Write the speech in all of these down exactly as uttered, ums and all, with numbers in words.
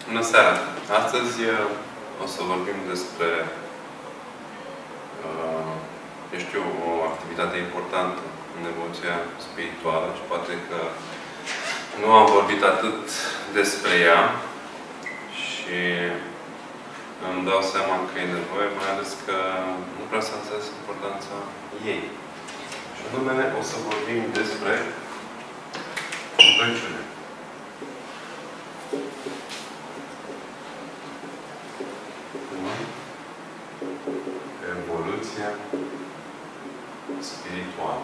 Bună seara! Astăzi o să vorbim despre, eu știu, o activitate importantă în evoluția spirituală și poate că nu am vorbit atât despre ea și îmi dau seama că e nevoie, mai ales că nu prea s-a înțeles importanța ei. Și anume, o să vorbim despre rugăciune. Evoluția spirituală.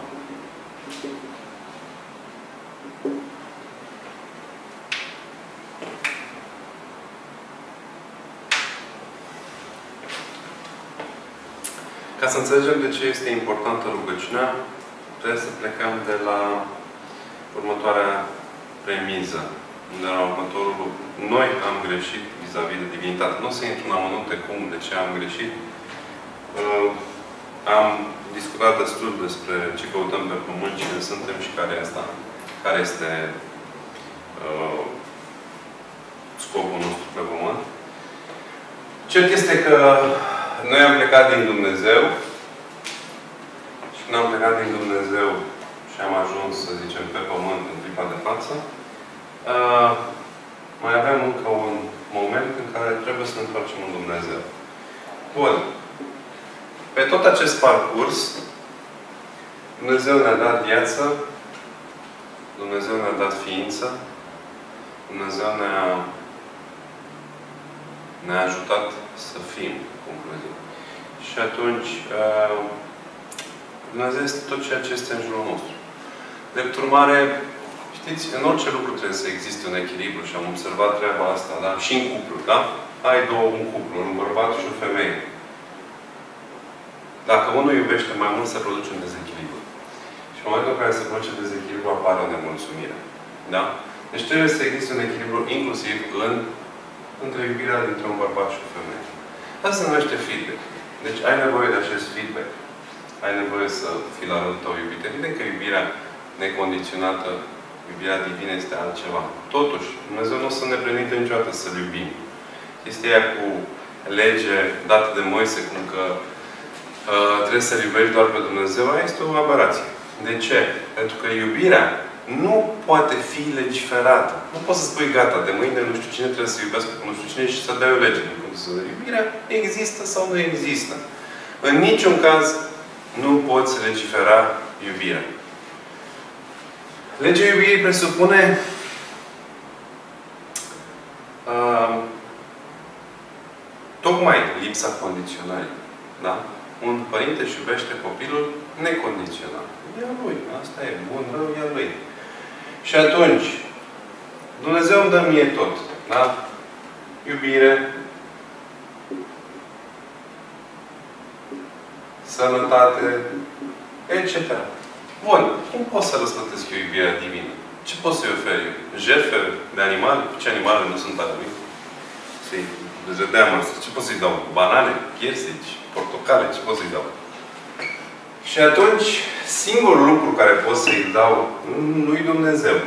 Ca să înțelegem de ce este importantă rugăciunea, trebuie să plecăm de la următoarea premiză, de la următorul lucru. Noi am greșit vis-a-vis de divinitate. Nu o să intru în amănunte cum, de ce am greșit. Uh, am discutat destul despre ce căutăm pe pământ, cine suntem și care, asta, care este uh, scopul nostru pe pământ. Cert este că noi am plecat din Dumnezeu și când am plecat din Dumnezeu și am ajuns, să zicem, pe pământ în clipa de față, uh, mai avem încă un moment în care trebuie să ne întoarcem în Dumnezeu. Bun. Pe tot acest parcurs, Dumnezeu ne-a dat viață, Dumnezeu ne-a dat ființă, Dumnezeu ne-a ne-a ajutat să fim, concluziv. Și atunci, Dumnezeu este tot ceea ce este în jurul nostru. Drept urmare, știți, în orice lucru trebuie să existe un echilibru și am observat treaba asta, da? Și în cuplu, da? Ai două, un cuplu, un bărbat și o femeie. Dacă unul iubește mai mult, se produce un dezechilibru. Și în momentul în care se produce dezechilibru, apare o nemulțumire. Da? Deci trebuie să existe un echilibru inclusiv în, între iubirea dintre un bărbat și o femeie. Asta se numește feedback. Deci ai nevoie de acest feedback. Ai nevoie să fii la rândul tău iubit. Evident că iubirea necondiționată, iubirea divină este altceva. Totuși, Dumnezeu nu o să ne permită niciodată să-L iubim. Este ea cu lege dată de Moise, cum că uh, trebuie să-L iubești doar pe Dumnezeu, aia este o aberație. De ce? Pentru că iubirea nu poate fi legiferată. Nu poți să spui, gata, de mâine nu știu cine trebuie să iubească nu știu cine și să dai o lege. Iubirea există sau nu există. În niciun caz nu poți legifera iubirea. Legea iubirii presupune uh, tocmai lipsa condiționării. Da? Un părinte își iubește copilul necondiționat. E a lui. Asta e. Bun, rău, e a lui. Și atunci, Dumnezeu îmi dă mie tot. Da? Iubire, sănătate, et cetera. Bun. Cum pot să răsplătesc eu iubirea divină? Ce pot să-i ofer eu? Jertfe de animale? Ce animale nu sunt ale lui? Să-i dezvedeam asta. Ce pot să-i dau? Banane? Piersici? Portocale? Ce pot să-i dau? Și atunci, singurul lucru care pot să-i dau lui Dumnezeu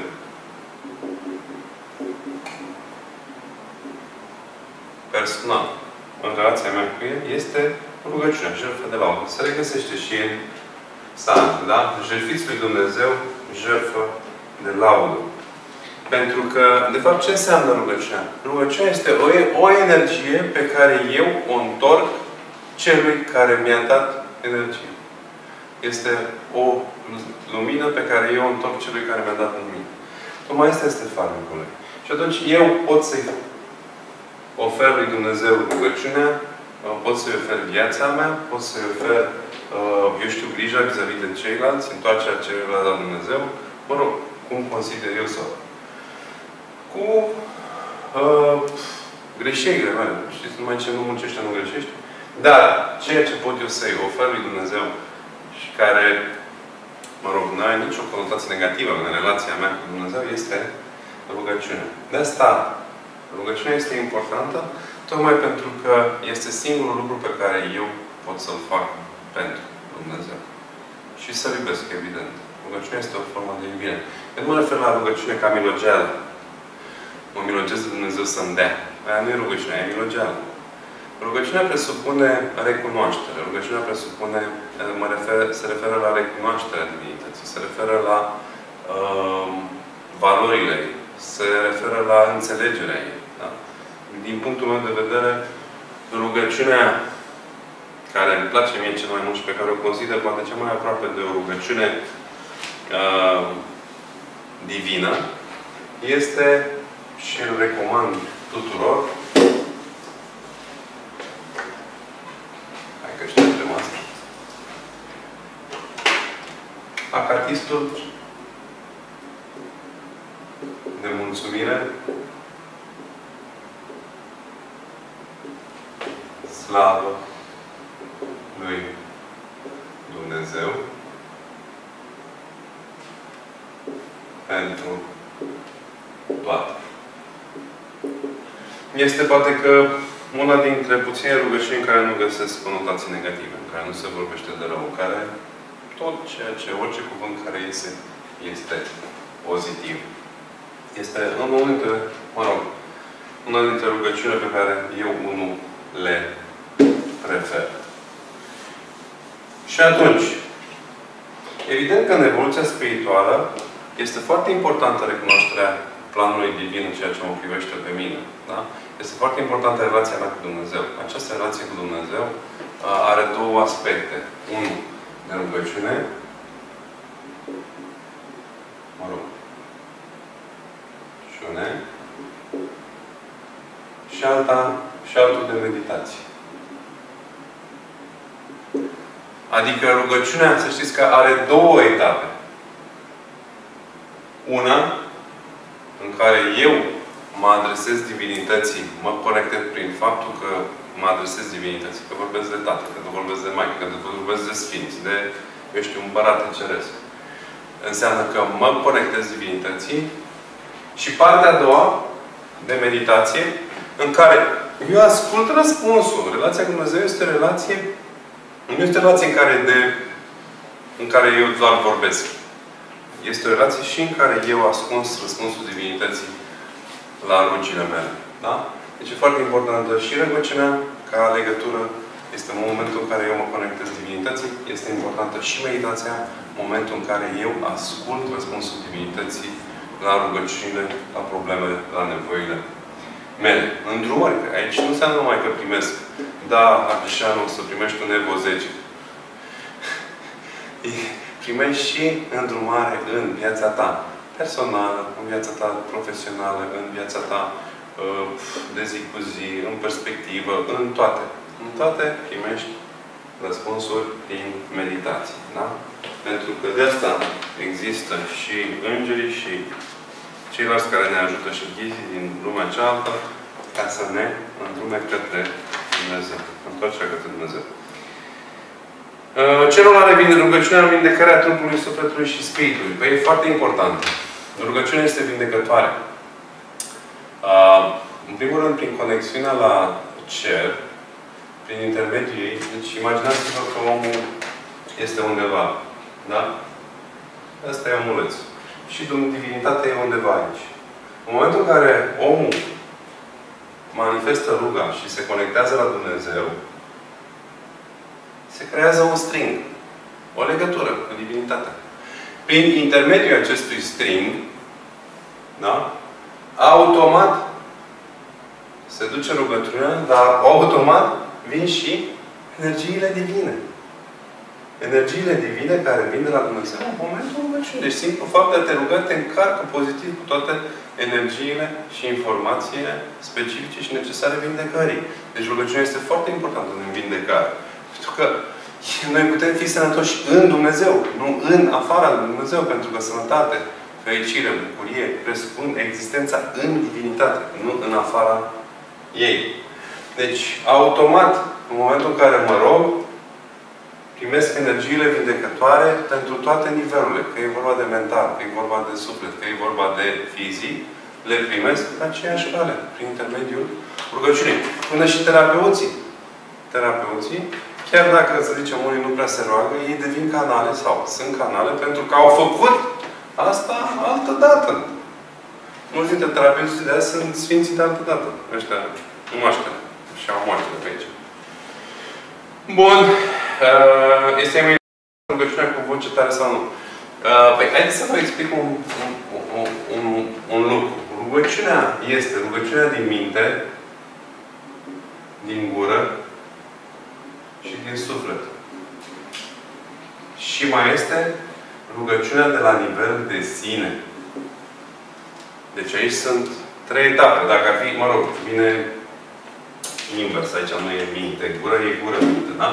personal, în relația mea cu El, este rugăciunea, jertfă de laudă. Se regăsește și în Psalm, da? Jertfiți lui Dumnezeu jertfă de laudă. Pentru că, de fapt, ce înseamnă rugăciunea? Rugăciunea este o, o energie pe care eu o întorc celui care mi-a dat energie. Este o lumină pe care eu o întorc celui care mi-a dat lumină. Tocmai asta este farmecul. Și atunci eu pot să-i ofer lui Dumnezeu rugăciunea, pot să-i ofer viața mea, pot să-i ofer, eu știu, grija vis-a-vis de ceilalți, întoarcerea celor la dat Dumnezeu, mă rog, cum consider eu sau cu uh, greșelile mele. Știți, numai ce nu muncește, nu greșește. Dar ceea ce pot eu să-i ofer lui Dumnezeu și care, mă rog, nu are nicio conotație negativă în relația mea cu Dumnezeu, este rugăciunea. De asta, rugăciunea este importantă, tocmai pentru că este singurul lucru pe care eu pot să-l fac pentru Dumnezeu. Și să-L iubesc, evident. Rugăciunea este o formă de iubire. Eu nu mă refer la rugăciune ca milogeală. Mă milogez de Dumnezeu să-mi dea. Aia nu e rugăciunea, aia e milogeală. Rugăciunea presupune recunoaștere. Rugăciunea presupune, mă refer, se referă la recunoașterea divinității, se referă la uh, valorile ei, se referă la înțelegerea ei. Da? Din punctul meu de vedere, rugăciunea care îmi place mie cel mai mult și pe care o consider poate cea mai aproape de o rugăciune uh, divină, este, și îl recomand tuturor, hai că ștergem asta, acatistul de mulțumire, slavă lui Dumnezeu pentru toate. Este poate că una dintre puține rugăciuni în care nu găsesc conotații negative, în care nu se vorbește de rău, în care tot ceea ce, orice cuvânt care iese, este pozitiv. Este unul dintre, mă rog, una dintre rugăciunile pe care eu unul le prefer. Și atunci, evident că în evoluția spirituală este foarte importantă recunoașterea planului divin în ceea ce mă privește pe mine. Da? Este foarte importantă relația mea cu Dumnezeu. Această relație cu Dumnezeu are două aspecte. Unul de rugăciune, mă rog, rugăciune, și alta, și altul de meditație. Adică rugăciunea, să știți că are două etape. Una, în care eu mă adresez divinității, mă conectez prin faptul că mă adresez divinității. Că vorbesc de Tată, că vorbesc de Maică, că vorbesc de Sfinți, de, eu știu, Împărate Ceresc. Înseamnă că mă conectez divinității. Și partea a doua, de meditație, în care eu ascult răspunsul. Relația cu Dumnezeu este o relație, nu este o relație în care, de, în care eu doar vorbesc. Este o relație și în care eu ascund răspunsul divinității la rugile mele. Da? Deci e foarte importantă și rugăciunea ca legătură. Este momentul în care eu mă conectez divinității. Este importantă și meditația, momentul în care eu ascult răspunsul divinității la rugăciune, la probleme, la nevoile mele. Îndrumări. Aici nu înseamnă numai că primesc. Da, Apișanu, să primești un Evo zece. Primești și îndrumare în viața ta personală, în viața ta profesională, în viața ta de zi cu zi, în perspectivă, în toate. În toate primești răspunsuri din meditație. Da? Pentru că de asta există și îngerii și ceilalți care ne ajută și ghizii din lumea cealaltă ca să ne îndrume către Dumnezeu. Întoarcerea către Dumnezeu. Celul are rugăciunea în vindecarea trupului, sufletului și spiritului. Păi e foarte important. Rugăciunea este vindecătoare. În primul rând, prin conexiunea la cer, prin intermediul ei, deci imaginați-vă că omul este undeva. Da? Asta e omuleț. Și divinitatea e undeva aici. În momentul în care omul manifestă ruga și se conectează la Dumnezeu, se creează un string. O legătură cu divinitatea. Prin intermediul acestui string, da? Automat se duce rugăciunea, dar automat vin și energiile divine. Energiile divine care vin de la Dumnezeu în momentul rugăciunii. Deci simplu fapt de a te ruga te încarcă pozitiv cu toate energiile și informațiile specifice și necesare vindecării. Deci rugăciunea este foarte importantă în vindecare. Pentru că noi putem fi sănătoși în Dumnezeu, nu în afara lui Dumnezeu, pentru că sănătate, fericire, bucurie presupun existența în divinitate, nu în afara ei. Deci, automat, în momentul în care mă rog, primesc energiile vindecătoare pentru toate nivelurile. Că e vorba de mental, că e vorba de suflet, că e vorba de fizic, le primesc pe aceeași cale, prin intermediul rugăciunii. Până și terapeuții. Terapeuții, chiar dacă, să zicem, unii nu prea se roagă, ei devin canale sau sunt canale pentru că au făcut asta altă dată. Mulți dintre terapeuții de azi sunt sfinții de altă dată. Ăștia, moaștere. Și au moaștere pe aici. Bun. Este mai rugăciunea cu voce tare sau nu? Păi, haideți să vă explic un, un, un, un, un lucru. Rugăciunea este rugăciunea din minte, din gură și din suflet. Și mai este rugăciunea de la nivel de sine. Deci aici sunt trei etape. Dacă ar fi, mă rog, vine invers. Aici nu e minte. Gură e gură, minte, da?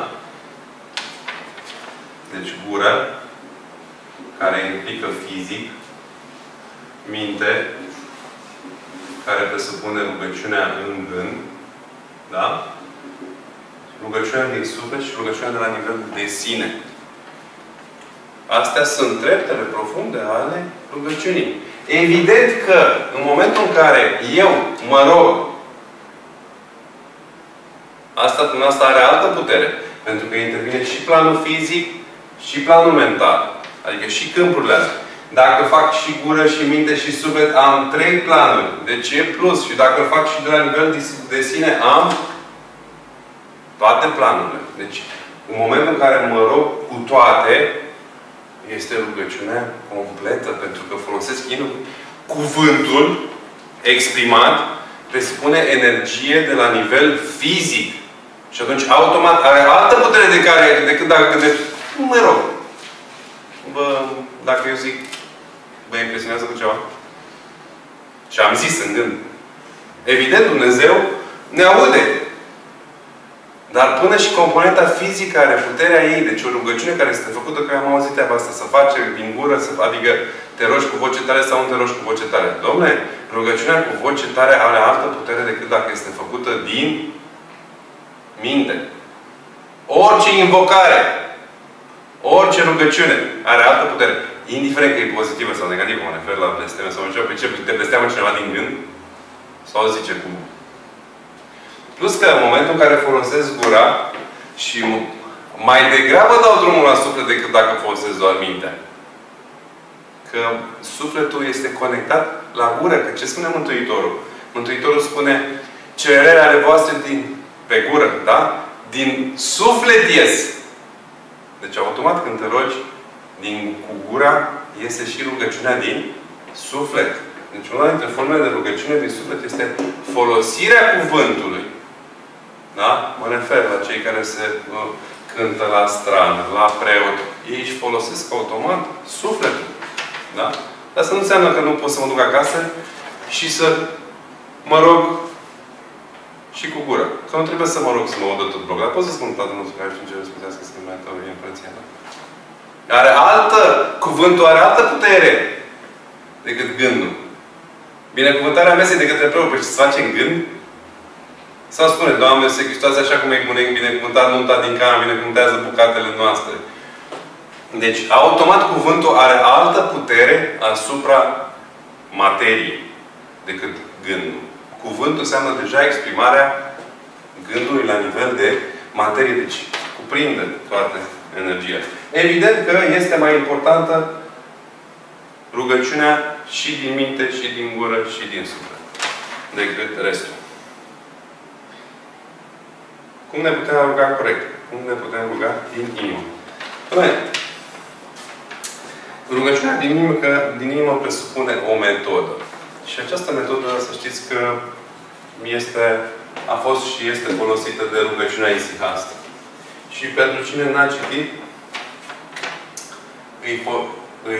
Deci gură, care implică fizic, minte, care presupune rugăciunea în gând, da? Rugăciunea din suflet și rugăciunea de la nivel de sine. Astea sunt treptele profunde ale rugăciunii. Evident că, în momentul în care eu mă rog, asta, asta are altă putere. Pentru că intervine și planul fizic și planul mental. Adică și câmpurile astea. Dacă fac și gură, și minte, și suflet, am trei planuri. Deci e plus. Și dacă îl fac și de la nivel de sine, am toate planurile. Deci, în momentul în care mă rog cu toate, este rugăciunea completă. Pentru că folosesc inul. Cuvântul exprimat presupune energie de la nivel fizic. Și atunci, automat, are altă putere de care, decât dacă gândești, mă rog. Bă, dacă eu zic, vă impresionează cu ceva? Și am zis în gând. Evident, Dumnezeu ne aude. Dar până și componenta fizică are puterea ei. Deci o rugăciune care este făcută, că am auzit treaba asta, să face din gură, să, adică te rogi cu voce tare sau nu te rogi cu voce tare. Dom'le, rugăciunea cu voce tare are altă putere decât dacă este făcută din minte. Orice invocare, orice rugăciune are altă putere. Indiferent că e pozitivă sau negativă, mă refer la blesteme sau ceva. Pe ce? Te blesteamă cineva din gând? Sau zice cum? Plus că în momentul în care folosesc gura și mai degrabă dau drumul la suflet decât dacă folosesc doar mintea. Că sufletul este conectat la gură. Că ce spune Mântuitorul? Mântuitorul spune cererea ale voastre din, pe gură, da? Din suflet ies. Deci automat când te rogi din, cu gura, iese și rugăciunea din suflet. Deci una dintre formele de rugăciune din suflet este folosirea cuvântului. Da? Mă refer la cei care se uh, cântă la strană, la preot. Ei își folosesc automat sufletul. Da? Asta nu înseamnă că nu pot să mă duc acasă și să mă rog și cu gură. Că nu trebuie să mă rog să mă audă tot blocul. Dar pot să spun Tatăl nostru care știu ce răspundească să mai tău în Împărăția Ta. Are altă, cuvântul are altă putere decât gândul. Binecuvântarea mea este de către preot. Păi ce se face în gând? Sau spune, Doamne, Iisuse Hristoase, așa cum e binecuvântat nunta din Cana, binecuvântează bucatele noastre. Deci, automat, cuvântul are altă putere asupra materiei decât gândul. Cuvântul înseamnă deja exprimarea gândului la nivel de materie. Deci, cuprinde toată energia. Evident că este mai importantă rugăciunea și din minte, și din gură, și din suflet decât restul. Cum ne putem ruga corect? Cum ne putem ruga din inimă? Bine. Rugăciunea din inimă, că din inimă presupune o metodă. Și această metodă, să știți că este, a fost și este folosită de rugăciunea isihastă. Și pentru cine n-a citit, îi, îi,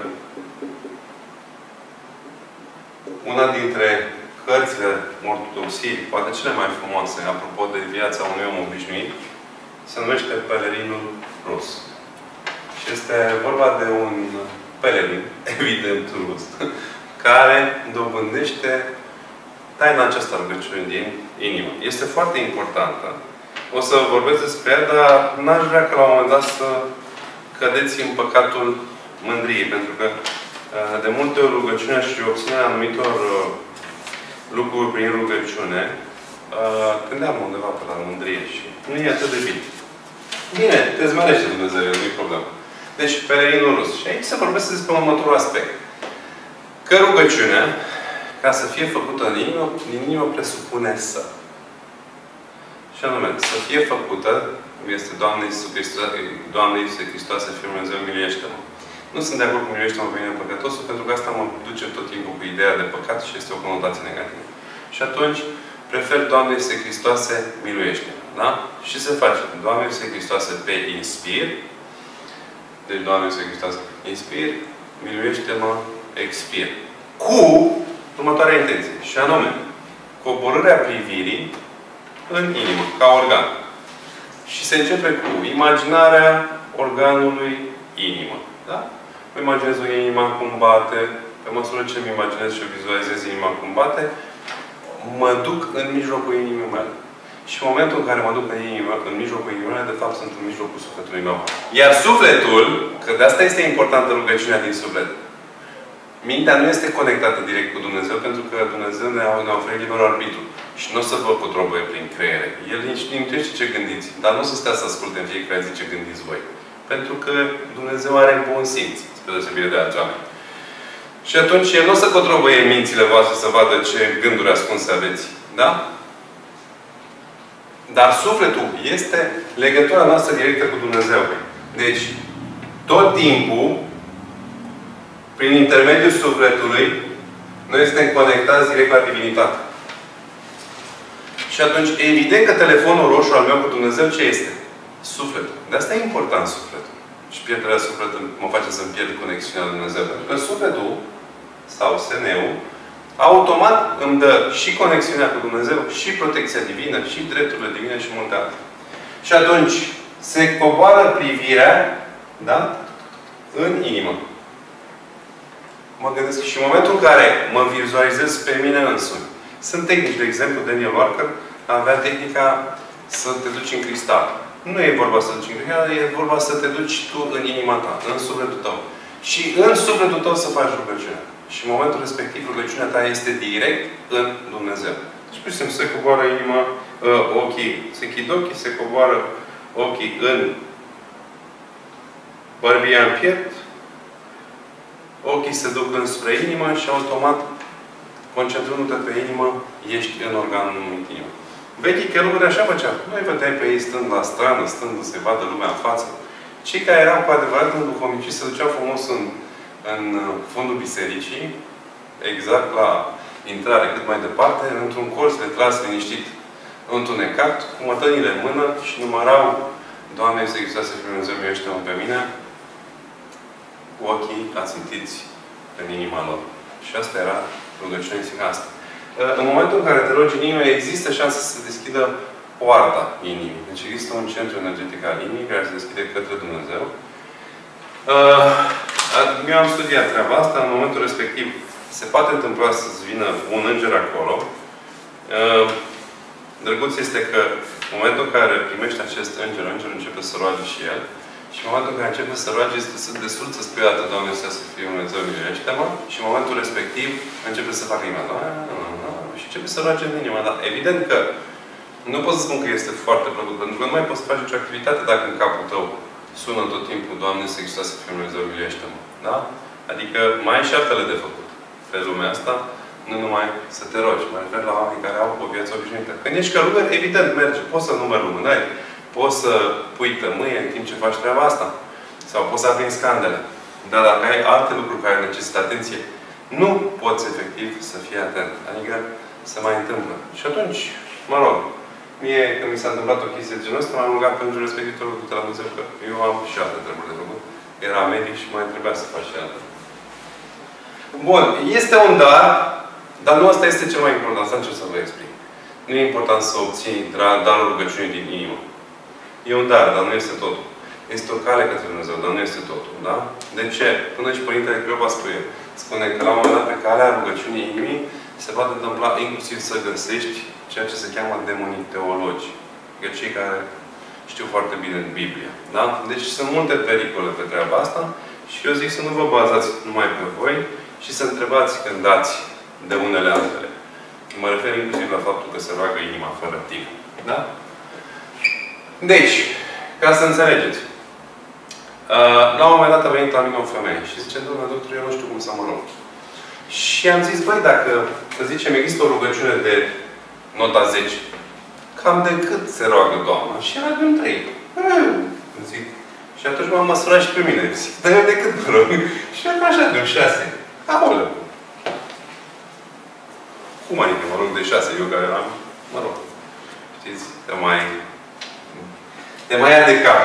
una dintre cărțile ortodoxiei, poate cele mai frumoase, apropo de viața unui om obișnuit, se numește Pelerinul Rus. Și este vorba de un pelerin, evident rus, care dobândește taina aceasta rugăciunii din inimă. Este foarte importantă. O să vorbesc despre ea, dar n-aș vrea că la un moment dat să cădeți în păcatul mândriei. Pentru că de multe ori rugăciunea și obținerea anumitor lucruri prin rugăciune, gândeam undeva pe la mândrie și nu e atât de bine. Bine, te zmerește Dumnezeu, nu-i problemă. Deci, pelerinul rus. Și aici se vorbește despre următorul aspect. Că rugăciunea ca să fie făcută în inimă, din inimă presupune să. Și anume, să fie făcută, este Doamne Iisus Hristos, Doamne Iisuse Hristoase, Fiul Dumnezeu, miluiește-mă. Nu sunt de acord cu miluiește-mă pe mine păcătosul, pentru că asta mă duce tot timpul cu ideea de păcat și este o conotație negativă. Și atunci, prefer Doamne Iisuse Hristoase, miluiește-mă. Da? Și se face Doamne Iisuse Hristoase pe inspir. Deci Doamne Iisuse Hristoase, inspir, miluiește-mă, expir. Cu următoarea intenție. Și anume, coborârea privirii în inimă, ca organ. Și se începe cu imaginarea organului inimă. Da? Mă imaginez o inima cum bate. Pe măsură ce îmi imaginez și vizualizez inima cum bate, mă duc în mijlocul inimii mele. Și în momentul în care mă duc în, inimă, în mijlocul inimii mele, de fapt sunt în mijlocul sufletului meu. Iar sufletul, că de asta este importantă rugăciunea din suflet, mintea nu este conectată direct cu Dumnezeu, pentru că Dumnezeu ne-a oferit liber arbitru. Și nu o să vă cotrobăie prin creiere. El nici nu intuiește ce gândiți. Dar nu o să stea să asculte în fiecare zi ce gândiți voi. Pentru că Dumnezeu are bun simț, spre deosebire de alți oameni. Și atunci El nu o să cotrobăie mințile voastre să vadă ce gânduri ascunse aveți. Da? Dar sufletul este legătura noastră directă cu Dumnezeu. Deci, tot timpul, prin intermediul sufletului, noi suntem conectați direct la divinitate. Și atunci, evident că telefonul roșu al meu cu Dumnezeu ce este? Sufletul. De asta e important sufletul. Și pierderea sufletului mă face să-mi pierd conexiunea la Dumnezeu. Pentru că sufletul, sau S N-ul, automat îmi dă și conexiunea cu Dumnezeu, și protecția divină, și drepturile divine, și multe altele. Și atunci, se coboară privirea, da? În inimă. Mă gândesc și în momentul în care mă vizualizez pe mine însumi. Sunt tehnici, de exemplu, Daniel Walker avea tehnica să te duci în cristal. Nu e vorba să te duci în cristal, e vorba să te duci tu în inima ta, în sufletul tău. Și în sufletul tău să faci rugăciunea. Și în momentul respectiv, rugăciunea ta este direct în Dumnezeu. Și, pur și simplu, se coboară inima, uh, ochii, se închid ochii, se coboară ochii în bărbia în piept, ochii se duc înspre inimă și automat, concentrându-te pe inimă, ești în organul numit inimă. Vechii chelugări așa făceau. Noi vedeai pe ei stând la strană, stând să-i vadă lumea în față. Cei care erau cu adevărat în duhovnicie se duceau frumos în, în fundul bisericii, exact la intrare cât mai departe, într-un colț retras, liniștit, întunecat, cu mătănile în mână și numărau Doamne Iisuse Hristoase, Fiul Dumnezeu, miluiește-mă pe mine, cu ochii ațintiți în inima lor. Și asta era rugăciunea asta. În momentul în care te rogi în inimă, există șansa să se deschidă poarta inimii. Deci există un centru energetic al inimii care se deschide către Dumnezeu. Eu am studiat treaba asta. În momentul respectiv se poate întâmpla să-ți vină un înger acolo. Drăguț este că în momentul în care primești acest înger, îngerul începe să roage și el. Și în momentul în care începe să roage, este destul să spui atât, Doamne Iisuse, să fie Dumnezeu, miluiește-mă. Și în momentul respectiv începe să facă inima. Și începe să roage în inima. Dar evident că nu pot să spun că este foarte plăcut, pentru că nu mai poți să faci nicio activitate dacă în capul tău sună tot timpul Doamne Iisuse Hristoase, Fiul Dumnezeu, miluiește-mă. Da? Adică mai ai și altele de făcut pe lumea asta, nu numai să te rogi. Mă refer la oameni care au o viață obișnuită. Când ești călugăr, evident merge. Poți să numeri lumânări, poți să pui tămâie în timp ce faci treaba asta. Sau poți să aprinzi candele. Dar dacă ai alte lucruri care necesită atenție, nu poți efectiv să fii atent. Adică se mai întâmplă. Și atunci, mă rog, mie, când mi s-a întâmplat o chestie de genul ăsta, m-am rugat pentru respectiv de la Dumnezeu, că eu am și alte treburi de făcut. Era medic și mai trebuia să fac și alte. Bun. Este un dar, dar nu asta este cel mai important. Asta încerc să vă explic. Nu e important să obții darul rugăciunii din inimă. E un dar, dar nu este totul. Este o cale către Dumnezeu, dar nu este totul. Da? De ce? Până și Părintele Cleopa spune, spune că la un moment dat pe calea rugăciunii inimii se poate întâmpla inclusiv să găsești ceea ce se cheamă demonii teologi. Că cei care știu foarte bine în Biblie. Da? Deci sunt multe pericole pe treaba asta și eu zic să nu vă bazați numai pe voi și să întrebați când dați de unele altele. Mă refer inclusiv la faptul că se roagă inima fără timp. Da? Deci, ca să înțelegeți. La un moment dat a venit la mine o femeie și zice, Doamne, doctor, eu nu știu cum să mă rog. Și am zis, băi, dacă, să zicem, există o rugăciune de nota zece, cam de cât se roagă Doamna? Și era de un trei. Zic. Și atunci m-am măsurat și pe mine. Zic, dar eu de cât mă rog? Și era așa, de un șase. Aoleu! Cum adică mă rog de șase? Eu care eram, mă rog. Știți? Te mai... Te mai ia de cap.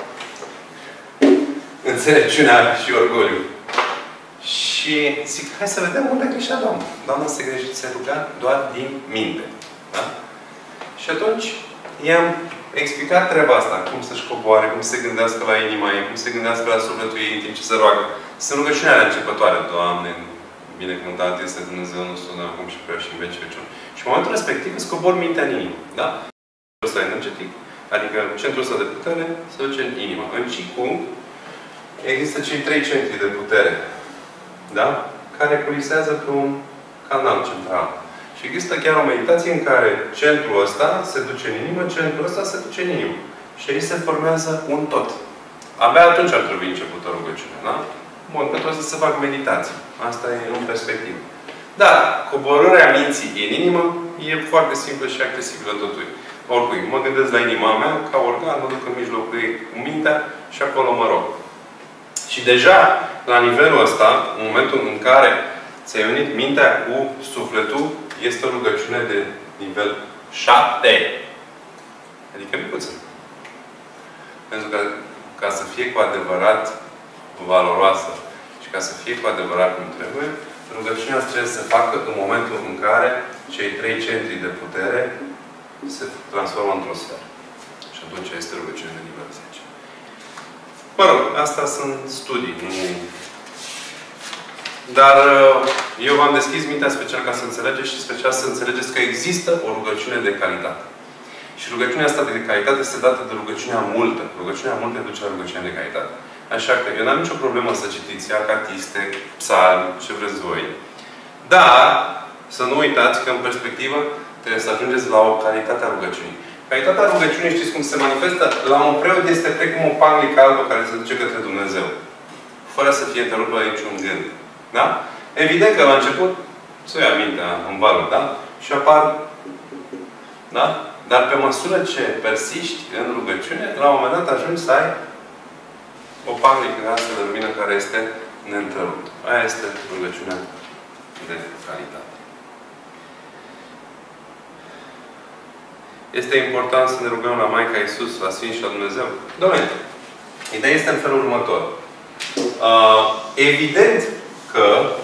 Înțelepciunea și orgoliu. Și zic, hai să vedem unde a greșit Doamna. Doamna se greșit, se ruga doar din minte. Da? Și atunci i-am explicat treaba asta. Cum să-și coboare, cum să se gândească la inima ei, cum să se gândească la sufletul ei în timp ce se roagă. Sunt rugăciunea alea începătoare. Doamne, binecuvântat este Dumnezeu nostru, acum și prea și în veci veciuni. Și în momentul respectiv îți cobor mintea în inimă. Da? Centrul ăsta energetic, adică centrul ăsta de putere, se duce în inimă. În Qigong există cei trei centri de putere. Da? Care colisează pe un canal central. Și există chiar o meditație în care centrul ăsta se duce în inimă, centrul ăsta se duce în inimă. Și aici se formează un tot. Abia atunci ar trebui începută rugăciunea. Da? Bun, că trebuie să se facă meditație. Asta e în perspectivă. Dar coborârea minții în inimă e foarte simplă și accesibilă totul. Oricui, mă gândesc la inima mea, ca organ, mă duc în mijlocul ei cu mintea și acolo mă rog. Și deja, la nivelul ăsta, în momentul în care ți-ai unit mintea cu sufletul, este o rugăciune de nivel șapte. Adică micuță. Pentru că, ca să fie cu adevărat valoroasă și ca să fie cu adevărat cum trebuie, rugăciunea trebuie să se facă în momentul în care cei trei centri de putere se transformă într-o sferă. Și atunci este rugăciune de nivel zece. Mă rog, astea sunt studii. Nu... Dar eu v-am deschis mintea special ca să înțelegeți și special să înțelegeți că există o rugăciune de calitate. Și rugăciunea asta de calitate este dată de rugăciunea multă. Rugăciunea multă duce la rugăciunea de calitate. Așa că eu n-am nicio problemă să citiți acatiste, psalmi, ce vreți voi. Dar să nu uitați că în perspectivă trebuie să ajungeți la o calitate a rugăciunii. Calitatea rugăciunii, știți cum se manifestă? La un preot este precum o panglică albă care se duce către Dumnezeu. Fără să fie întrerupă niciun gând. Da? Evident că la început să ia mintea în vală, da? Și apar, da? Dar pe măsură ce persiști în rugăciune, la un moment dat ajungi să ai o panglică asta de lumină care este neîntreruptă. Aia este rugăciunea de calitate. Este important să ne rugăm la Maica Iisus, la Sfinți și la Dumnezeu? Doamne, ideea este în felul următor. Uh, evident că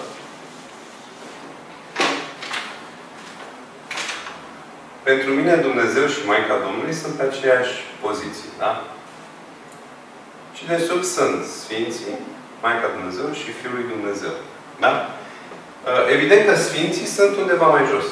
pentru mine Dumnezeu și Maica Domnului sunt pe aceeași poziție. Da? Și de sub sunt Sfinții, Maica Dumnezeu și Fiul lui Dumnezeu. Da? Uh, evident că Sfinții sunt undeva mai jos.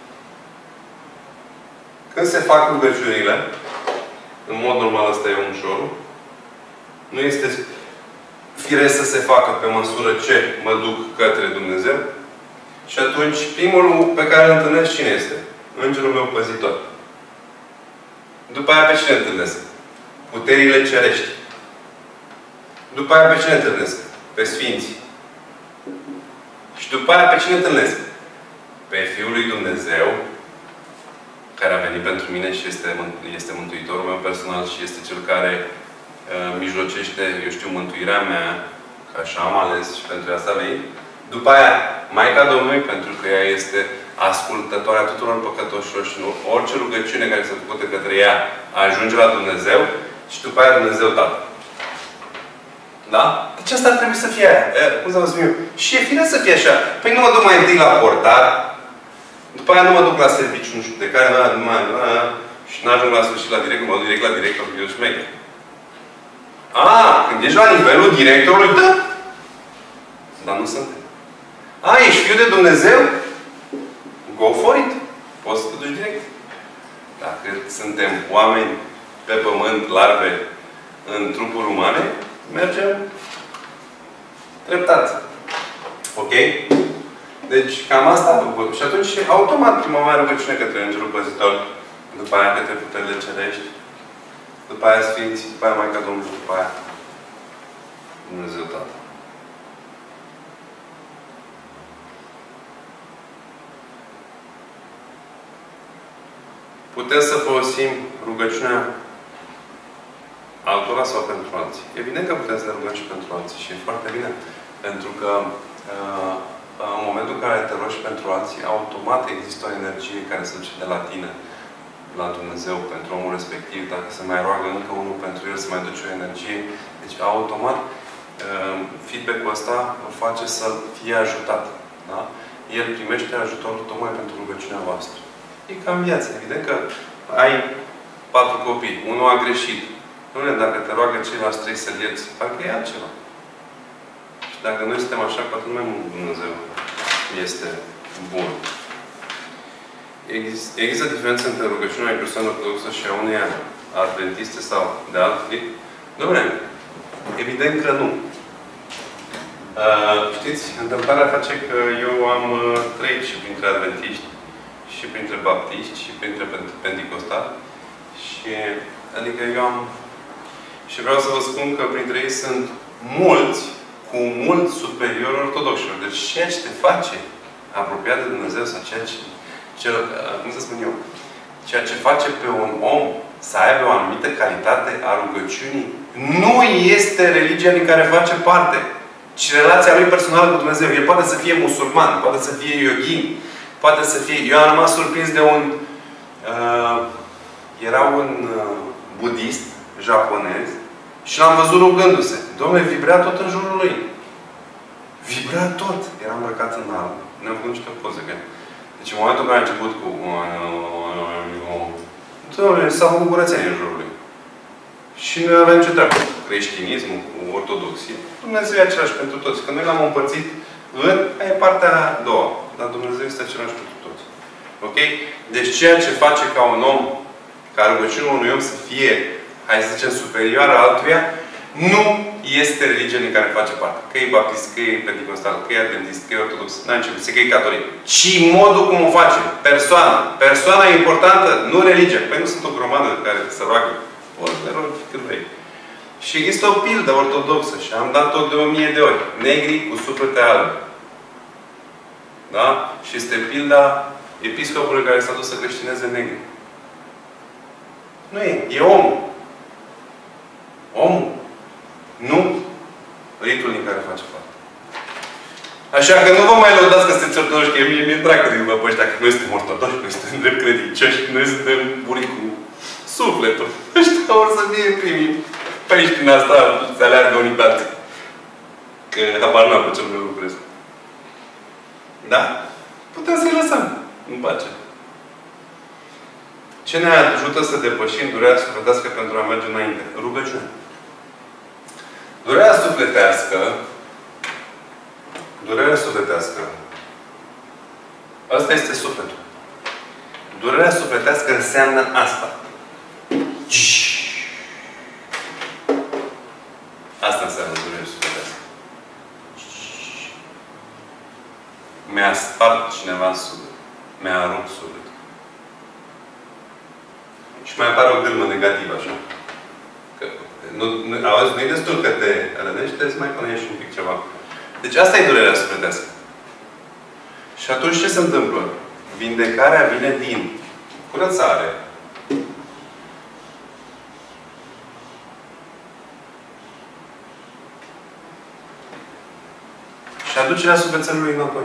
Când se fac rugăciunile, în mod normal ăsta e ușor, nu este firesc să se facă pe măsură ce mă duc către Dumnezeu. Și atunci, primul pe care îl întâlnesc cine este? Îngerul meu păzitor. După aia pe cine întâlnesc? Puterile cerești. După aia pe cine întâlnesc? Pe Sfinții. Și după aia pe cine întâlnesc? Pe Fiul lui Dumnezeu, care a venit pentru mine și este, este Mântuitorul meu personal și este Cel care uh, mijlocește, eu știu, mântuirea mea, că așa am ales și pentru asta a venit. După aia, Maica Domnului, pentru că ea este ascultătoarea tuturor păcătoșilor și nu orice rugăciune care se făcută către ea ajunge la Dumnezeu și după aia Dumnezeu Tatăl. Da? Deci asta ar trebui să fie aia. E, cum să vă spun eu? Și e fine să fie așa. Păi nu mă duc mai întâi la portar, după aia nu mă duc la serviciu, nu știu de care, nu mai, și n-ajung la sfârșit la direct, mă duc direct la director, eu șmecher. A, când ești la nivelul directorului, da. Dar nu sunt. A, ești fiul de Dumnezeu? Go for it. Poți să te duci direct. Dacă suntem oameni pe pământ, larve, în trupuri umane, mergem treptat. Ok? Deci, cam asta. Și atunci, automat, prima mea rugăciune către Îngerul Păzitor, după aia către puterile cerești, după aia Sfinți, după aia Maica Domnului, după aia Dumnezeu Tatăl. putem să folosim rugăciunea altora sau pentru alții. Evident că putem să ne rugăm și pentru alții. Și e foarte bine. Pentru că uh, în momentul în care te rogi pentru alții, automat există o energie care se duce de la tine la Dumnezeu pentru omul respectiv. Dacă se mai roagă încă unul pentru el, se mai duce o energie. Deci, automat, uh, feedback-ul ăsta îl face să fie ajutat. Da? El primește ajutorul tocmai pentru rugăciunea voastră. E ca în viață. Evident că ai patru copii. Unul a greșit. Dom'le, dacă te roagă ceilalți trei să-l ierți, parcă e altceva. Și dacă noi suntem așa, cu atât mai mult Dumnezeu este bun. Exist, există diferență între rugăciunea unei persoane ortodoxă și a uneia adventiste sau de altfel? Dom'le, evident că nu. Uh, știți, întâmplarea face că eu am uh, trăit și printre adventiști, și printre baptiști, și printre penticostali. Și, adică eu am... Și vreau să vă spun că printre ei sunt mulți, cu mult superior ortodoxilor. Deci ceea ce te face apropiat de Dumnezeu, sau ceea ce... Cel, cum să spun eu? Ceea ce face pe un om să aibă o anumită calitate a rugăciunii, nu este religia din care face parte, ci relația lui personală cu Dumnezeu. El poate să fie musulman, poate să fie yoghin, poate să fie... Eu am rămas surprins de un... Uh, era un uh, budist japonez și l-am văzut rugându-se. Dom'le, vibrea tot în jurul lui. Vibrea tot. Era îmbrăcat în alb. Ne-am făcut niște poze cu el. Deci în momentul în care a început cu... Dom'le, s-a făcut curățenie în jurul lui. Și noi avem ce treabă cu creștinismul, cu ortodoxie. Dumnezeu e același pentru toți. Că noi l-am împărțit în... Aia e partea a doua. Dar Dumnezeu este același pentru toți. Ok? Deci ceea ce face ca un om, ca rugăciunea unui om să fie, hai să zicem, superioară altuia, nu este religia din care face parte. Că e baptist, că e penticostal, că e adventist, că e ortodox, n-am început, că e catolic. Ci modul cum o face. Persoana. Persoana e importantă, nu religia. Păi nu sunt o grămadă care se roagă. Poți să te rogi cât vrei. Și există o pildă ortodoxă și am dat-o de o mie de ori. Negri cu suflete albe. Da? Și este pilda episcopului care s-a dus să creștineze negri. Nu e. E omul. Omul. Nu ritul din care face parte. Așa că nu vă mai lăudați că sunteți ortodoși, că mie mi-e dragă din vă pe ăștia, că noi suntem ortodoși, noi suntem drept credincioși, noi suntem burii cu sufletul. Ăștia vor să fie primii pe aici prin asta se aleargă unii pe alții. Că habar n-am pe ce nu lucrez. Da? Putem să-i lăsăm în pace. Ce ne ajută să depășim durerea sufletească pentru a merge înainte? Rugăciune. Durerea sufletească, durerea sufletească, asta este sufletul. Durerea sufletească înseamnă asta. Asta înseamnă durerea sufletească. Mi-a spart cineva în suflet. Mi-a rupt sufletul. Și mai apare o gâlmă negativă, așa. Că, nu, nu, auzi, nu-i destul că te rănești, trebuie să mai punești un pic ceva. Deci asta e durerea sufletească. Și atunci ce se întâmplă? Vindecarea vine din curățare. Și aducerea sufletelului înapoi.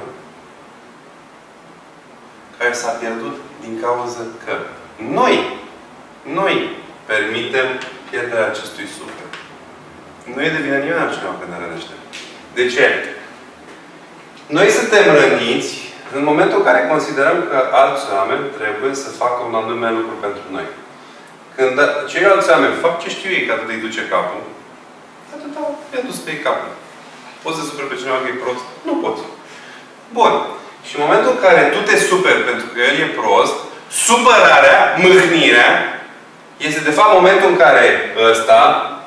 Care s-a pierdut din cauza că noi Noi permitem pierderea acestui suflet. Nu e de vină nimeni altcineva când ne rănește. De ce? Noi suntem răniți în momentul în care considerăm că alți oameni trebuie să facă un anume lucru pentru noi. Când ceilalți oameni fac ce știu ei, că atât îi duce capul, atât i-a dus pe ei capul. Poți să superi pe cineva că e prost? Nu poți. Bun. Și în momentul în care tu te superi pentru că el e prost, supărarea, mâhnirea, este de fapt momentul în care ăsta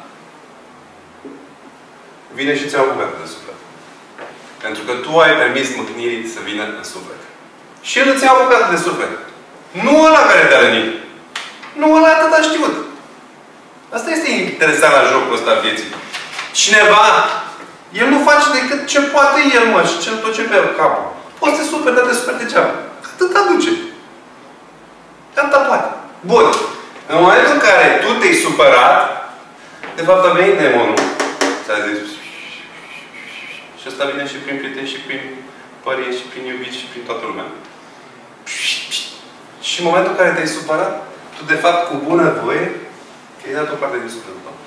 vine și ți-a bucată de suflet. Pentru că tu ai permis mâhnirii să vină în suflet. Și el îți ia o bucată de suflet. Nu ăla care te-a rănit. Nu ăla atât a știut. Asta este interesant la jocul ăsta al vieții. Cineva, el nu face decât ce poate el, mă, și cel tot ce pe capul. Poți să te superi, dar te superi degeaba. Atât aduce. Atâta poate. Bun. În momentul în care tu te-ai supărat, de fapt a venit demonul. Ți-a zis... Și ăsta vine și prin prieteni, și prin părinți, și prin iubiți, și prin toată lumea. Și în momentul în care te-ai supărat, tu de fapt cu bună voie, ai dat o parte din sufletul tău.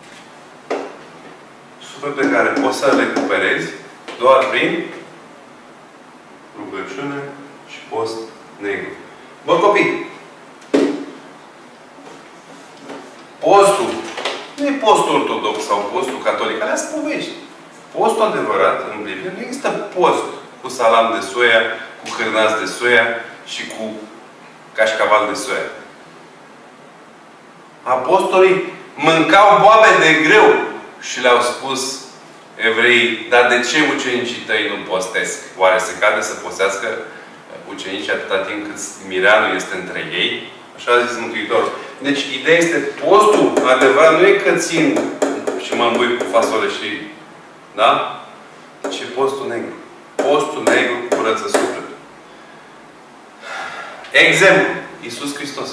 Suflet pe care poți să-l recuperezi doar prin rugăciune și post negru. Bă, copii! Postul nu e postul ortodox sau postul catolic. Alea sunt povești. Postul adevărat, în Biblie, nu există post cu salam de soia, cu cârnați de soia și cu cașcaval de soia. Apostolii mâncau boabe de greu și le-au spus evreii, dar de ce ucenicii tăi nu postesc? Oare se cade să postească ucenicii atâta timp cât mireanul este între ei? Așa a zis Mântuitorul. Deci, ideea este, postul adevărat nu e că țin și mă îmbui cu fasole și... Da? Ci postul negru. Postul negru curăță sufletul. Exemplu. Iisus Hristos.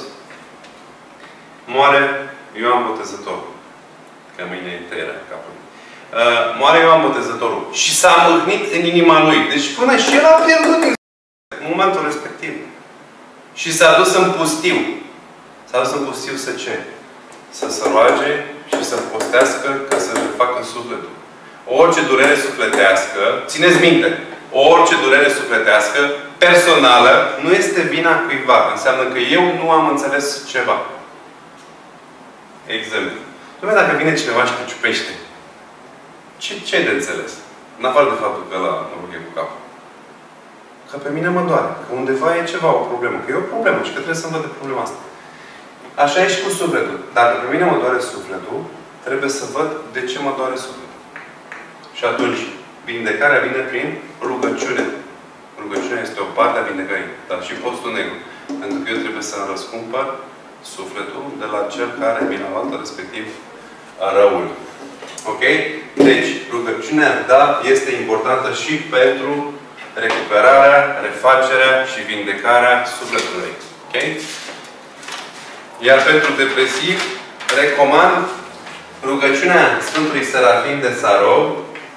Moare Ioan Botezătorul. Că mâine e tăierea capului. Uh, moare Ioan Botezătorul. Și s-a mâhnit în inima lui. Deci până și el a pierdut din în momentul respectiv. Și s-a dus în pustiu. S-a dus în pustiu să ce? Să se roage și să postească ca să-și facă sufletul. Orice durere sufletească, țineți minte, orice durere sufletească, personală, nu este vina cuiva. Înseamnă că eu nu am înțeles ceva. Exemplu. Dom'le, dacă vine cineva și te ciupește, ce, ce ai de înțeles? În afară de faptul că ăla mă rog cu capul. Că pe mine mă doare. Că undeva e ceva, o problemă. Că e o problemă și că trebuie să-mi văd de problema asta. Așa e și cu sufletul. Dacă pe mine mă doare sufletul, trebuie să văd de ce mă doare sufletul. Și atunci, vindecarea vine prin rugăciune. Rugăciunea este o parte a vindecării. Dar și postul negru. Pentru că eu trebuie să-mi răscumpăr sufletul de la cel care mi l-a luat, respectiv răul. Ok? Deci, rugăciunea, da, este importantă și pentru recuperarea, refacerea și vindecarea sufletului. Ok? Iar pentru depresiv, recomand rugăciunea Sfântului Serafim de Sarov,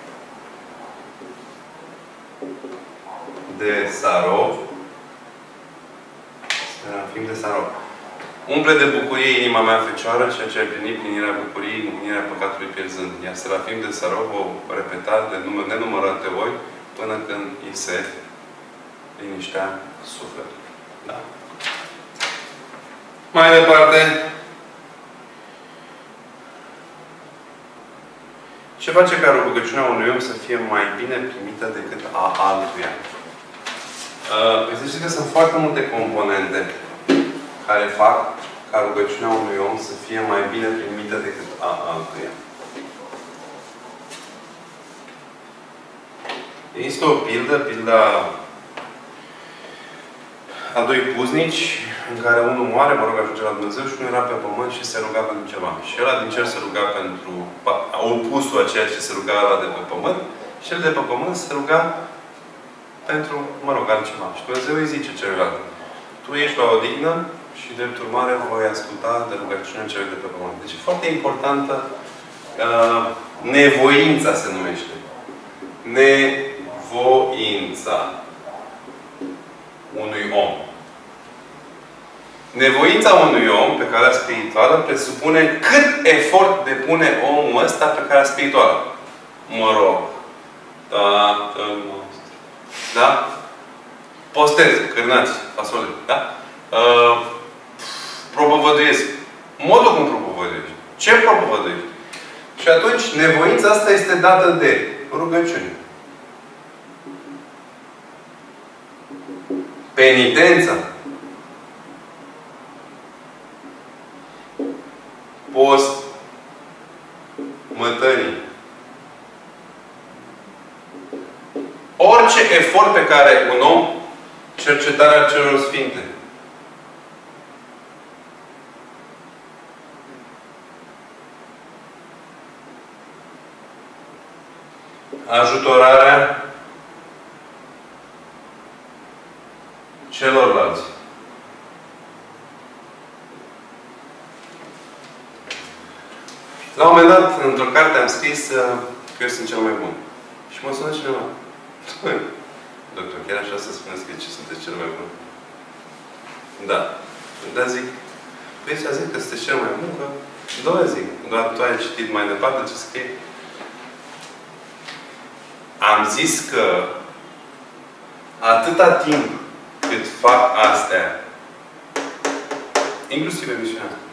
de Sarov, Serafim de Sarov. Umple de bucurie inima mea fecioară, ceea ce ai plinit plinirea bucuriei, împlinirea păcatului pierzând. Iar Serafim de Sarov o repeta de nenumărate ori până când îi se liniștea sufletul. Da. Mai departe, ce face ca rugăciunea unui om să fie mai bine primită decât a altuia? Uh, să știți că sunt foarte multe componente care fac ca rugăciunea unui om să fie mai bine primită decât a altuia. Există o pildă, pilda a doi puznici, în care unul moare, mă rog, ajunge la Dumnezeu și unul era pe pământ și se ruga pentru ceva. Și ăla din cer se ruga pentru opusul a ceea ce se ruga ăla de pe pământ și cel de pe pământ se ruga pentru, mă rog, altceva. Și Dumnezeu îi zice celuilalt: tu ești la odihnă și drept urmare voi asculta de rugăciunea celui de pe pământ. Deci e foarte importantă uh, nevoința se numește. Nevoința unui om. Nevoința unui om pe calea spirituală presupune cât efort depune omul ăsta pe calea spirituală. Mă rog. Tatăl nostru. Da? Postez, cârnați, fasole. Da? Uh, propovăduiesc. Modul cum propovăduiești. Ce propovăduiești? Și atunci, nevoința asta este dată de rugăciune. Penitența. Post. Mătănii. Orice efort pe care un om, cercetarea celor sfinte. Ajutorarea celorlalți. La un moment dat, într-o carte am scris uh, că eu sunt cel mai bun. Și mă sună cineva. Doctor, chiar așa să spuneți că ce sunteți cel mai bun? Da. Dar zic, păi să zic că sunteți cel mai bun, că doar zic. Doar tu ai citit mai departe ce scrie. Am zis că atâta timp cât fac astea, inclusiv emisiunea asta,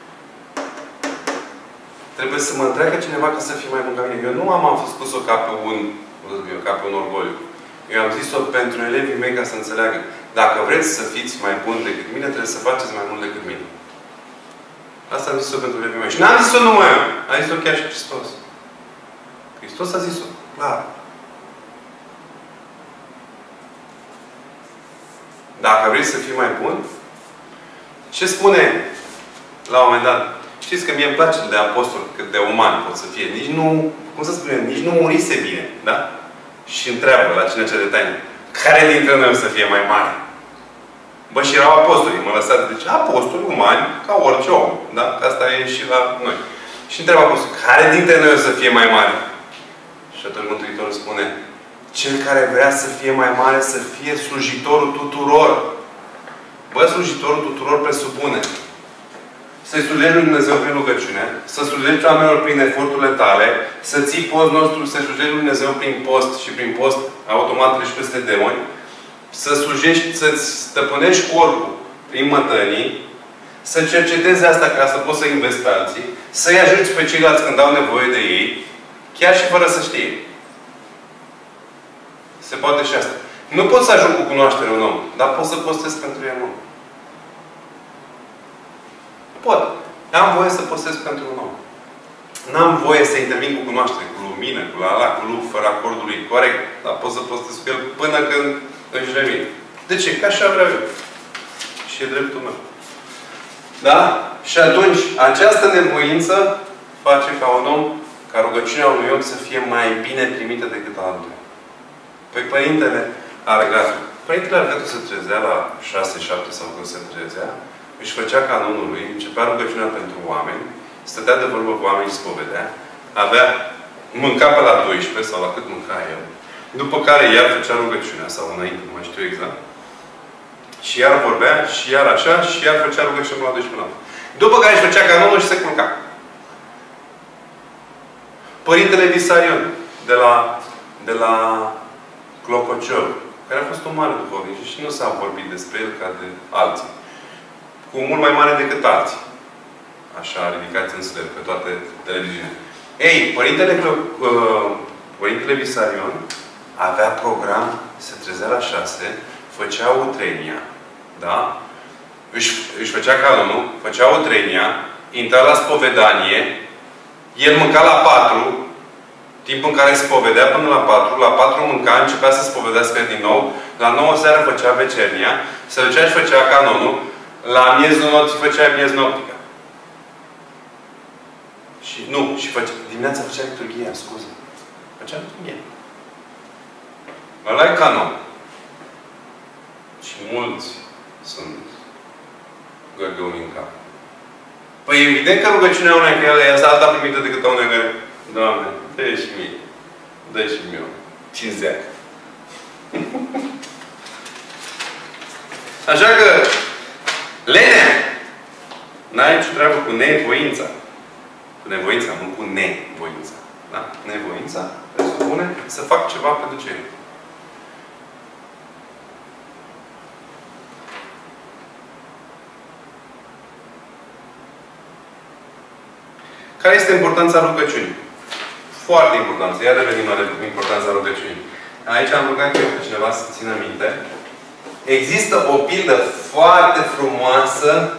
trebuie să mă întreagă cineva ca să fie mai bun ca mine. Eu nu am, am spus-o ca pe un, ca pe un orgoliu. Eu am zis-o pentru elevii mei ca să înțeleagă. Dacă vreți să fiți mai buni decât mine, trebuie să faceți mai mult decât mine. Asta am zis-o pentru elevii mei. Și n-am zis-o numai eu. A zis-o chiar și Hristos. Hristos a zis-o. Clar. Dacă vrei să fii mai bun, ce spune la un moment dat? Știți că mie îmi place de apostol, cât de uman pot să fie. Nici nu, cum să spune, nici nu murise bine. Da? Și întreabă la cine cere taine. Care dintre noi o să fie mai mare? Bă, și erau apostoli. Mă lăsat de ce? Apostoli umani, ca orice om. Da? Că asta e și la noi. Și întreabă apostol, care dintre noi o să fie mai mare? Și atunci Mântuitorul spune, cel care vrea să fie mai mare, să fie slujitorul tuturor. Bă, slujitorul tuturor presupune să-i slujești lui Dumnezeu prin rugăciune, să slujești oamenilor prin eforturile tale, să ții postul nostru, să-i slujești lui Dumnezeu prin post și prin post automat treci peste demoni, să slujești, să-ți stăpânești corpul prin mătănii, să cercetezi asta ca să poți să investi pe alții, să-i ajuți pe ceilalți când au nevoie de ei, chiar și fără să știe. Se poate și asta. Nu pot să ajung cu cunoaștere un om, dar pot să postez pentru el om. Pot. Am voie să postez pentru un om. N-am voie să intervin cu cunoaștere, cu lumină, cu la la, cu lu, fără acordul lui. Corect. Dar pot să postez cu el până când își revin. De ce? Că așa vreau eu. Și e dreptul meu. Da? Și atunci, această nevoință face ca un om, ca rugăciunea unui om să fie mai bine primită decât altul. Păi Părintele Argatul. Părintele Argatul se trezea la șase șapte sau când se trezea, își făcea canonul lui, începea rugăciunea pentru oameni, stătea de vorbă cu oameni și spovedea, avea, mânca pe la doisprezece sau la cât mânca el, după care iar făcea rugăciunea, sau înainte, nu mai știu exact, și iar vorbea, și iar așa, și iar făcea rugăciunea la doisprezece noapte. După care își făcea canonul și se culca. Părintele Visarion, de la, de la Clococior, care a fost un mare duhovnic și nu s-a vorbit despre el ca de alții. Cu mult mai mare decât alții. Așa, ridicați în slăb pe toate televiziunile. Ei, Părintele, uh, Părintele Visarion avea program, se trezea la șase, făcea utrenia, da? Își, își făcea canonul, făcea utrenia, intra la spovedanie, el mânca la patru, timpul în care spovedea până la patru, la patru mânca, începea să spovedească din nou, la nouă seara făcea vecernia, se ducea și făcea canonul, la miezul nopții făcea miez noptica. Și nu, și făcea, dimineața făcea liturghia, scuze. Făcea liturghia. Ăla e canon. Și mulți sunt gărgăuni în cap. Păi evident că rugăciunea unei că ea este alta primită decât a unei care, Doamne, dă-i și mie. Dă-i și mie. Cinzec. Așa că lenea n-ai nicio treabă cu nevoința. Cu nevoința, nu cu nevoința. Da? Nevoința presupune să fac ceva pentru ce. Care este importanța rugăciunii? Foarte importanță. Iar revenim la importanța rugăciunii. Aici am rugat eu pe cineva să țină minte. Există o pildă foarte frumoasă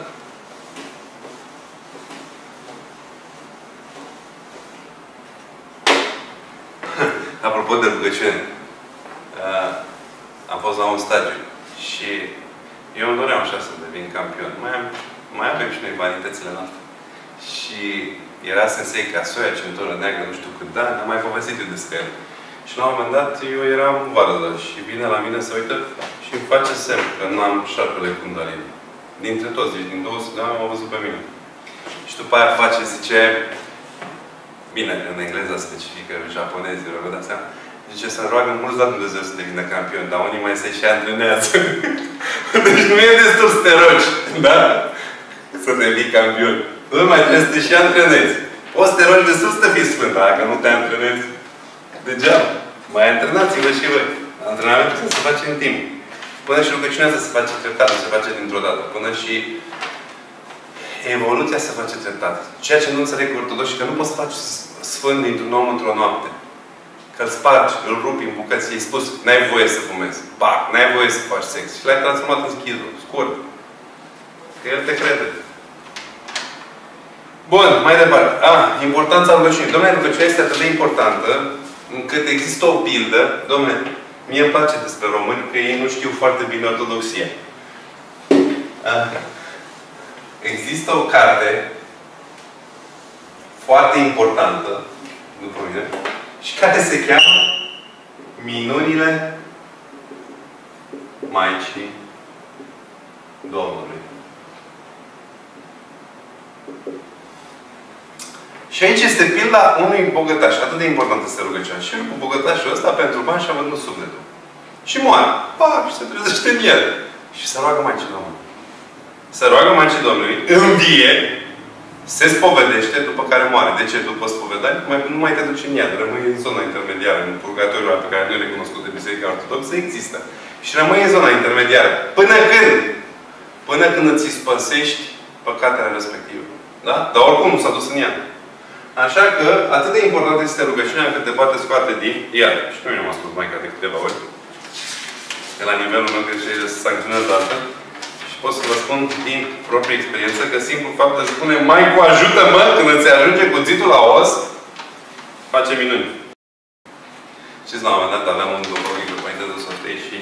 apropo de rugăciune. Am fost la un stagiu și eu îmi doream așa să devin campion. Mai, am, mai avem și noi vanitățile noastre. Și era sensei Casoia, centură neagră, nu știu cât, da, ne-am mai povestit eu despre el. Și la un moment dat, eu eram în vară și vine la mine să uită și îmi face semn că n-am șarpele Kundalini. Dintre toți, deci din două sute de oameni m-au văzut pe mine. Și după aia face, zice, Bine, în engleza specifică japonezilor, vă dați seama. Zice, să roagă mulți la Dumnezeu să devină campion, dar unii mai se și antrenează. Deci nu e destul să te rogi, da? Să devii campion. Nu mai trebuie să te și antrenezi. Poți să te rogi destul să te fii sfânt, dacă nu te antrenezi degeaba. Mai antrenați-vă și voi. Antrenamentul se face în timp. Până și rugăciunea se face treptat, nu se face dintr-o dată. Până și evoluția se face treptat. Ceea ce nu înțeleg ortodoxi, că nu poți să faci sfânt dintr-un om într-o noapte. Că-l spargi, îl rupi în bucăți, i-ai spus, n-ai voie să fumezi. Pac, n-ai voie să faci sex. Și l-ai transformat în schizul. Scurt. Că el te crede. Bun, mai departe. Ah, importanța rugăciunii. Dom'le, rugăciunea este atât de importantă încât există o pildă. Dom'le, mie îmi place despre români că ei nu știu foarte bine ortodoxia. Ah. Există o carte foarte importantă, după mine, și care se cheamă Minunile Maicii Domnului. Și aici este pilda unui bogătaș. Atât de important este rugăciunea. Și cu bogătașul ăsta pentru bani și-a vândut sufletul. Și moare. Pac! Și se trezește în el. Și se roagă Maicii Domnului. Se roagă Maicii Domnului, învie, se spovedește, după care moare. De ce? După spovedare, nu mai te duci în iad. Rămâi în zona intermediară, în purgatoriul pe care nu e recunoscut de Biserica Ortodoxă, există. Și rămâi în zona intermediară. Până când? Până când îți spăsești păcatele respective. Da? Dar oricum nu s-a dus în iad. Așa că, atât de important este rugăciunea încât te poate scoate din iad. Și noi am ascult Maica de câteva ori. Că la nivelul meu greșește să sancționează altfel. Pot să vă spun din proprie experiență că simplul fapt de spune Maicu, ajută-mă, când îți ajunge cuțitul la os, face minuni. Știți, la un moment dat aveam un duhovnic după Părinte de Sofie și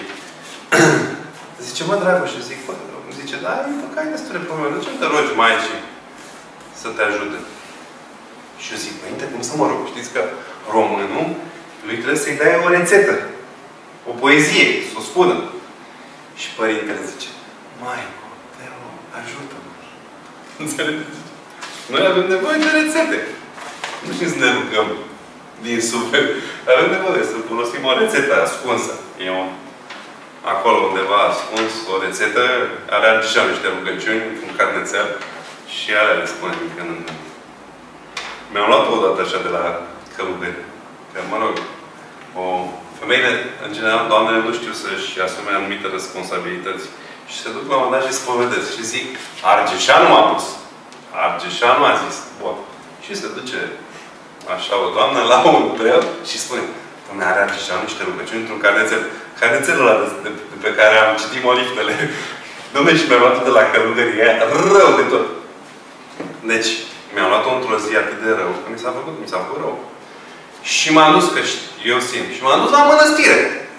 zice, mă, dragă, și zic, bă, zice, da, că ai destule probleme, de ce nu te rogi Maicii să te ajute? Și eu zic, Părinte, cum să mă rog? Știți că românul, lui trebuie să-i dai o rețetă, o poezie, să o spună. Și Părintele zice, Maicu, te rog, ajută-mă. Înțelegeți? Noi avem nevoie de rețete. Nu știm să ne rugăm din suflet. Avem nevoie să folosim o rețetă ascunsă. E o, acolo undeva ascuns o rețetă. Are Argeșanu niște rugăciuni, un carnețel. Și alea le spune din când în când. Mi-am luat o dată așa de la călugări. Că, mă rog, o, femeile, în general, doamnele nu știu să-și asume anumite responsabilități. Și se duc la un moment dat și spovedesc. Și zic, Argeșanu m-a pus. Argeșanu a zis. Bun. Și se duce așa o doamnă la un preot și spune, Doamne, are Argeșanu niște rugăciuni într-un carnețel. Carnețelul ăla de, de, de pe care am citit moliftele. Dom'le, și mi-am luat de la călugărie aia rău de tot. Deci, mi-am luat-o într-o zi atât de rău, că mi s-a făcut, mi s-a făcut rău. Și m-am dus, că eu simt, și m-am dus la mănăstire.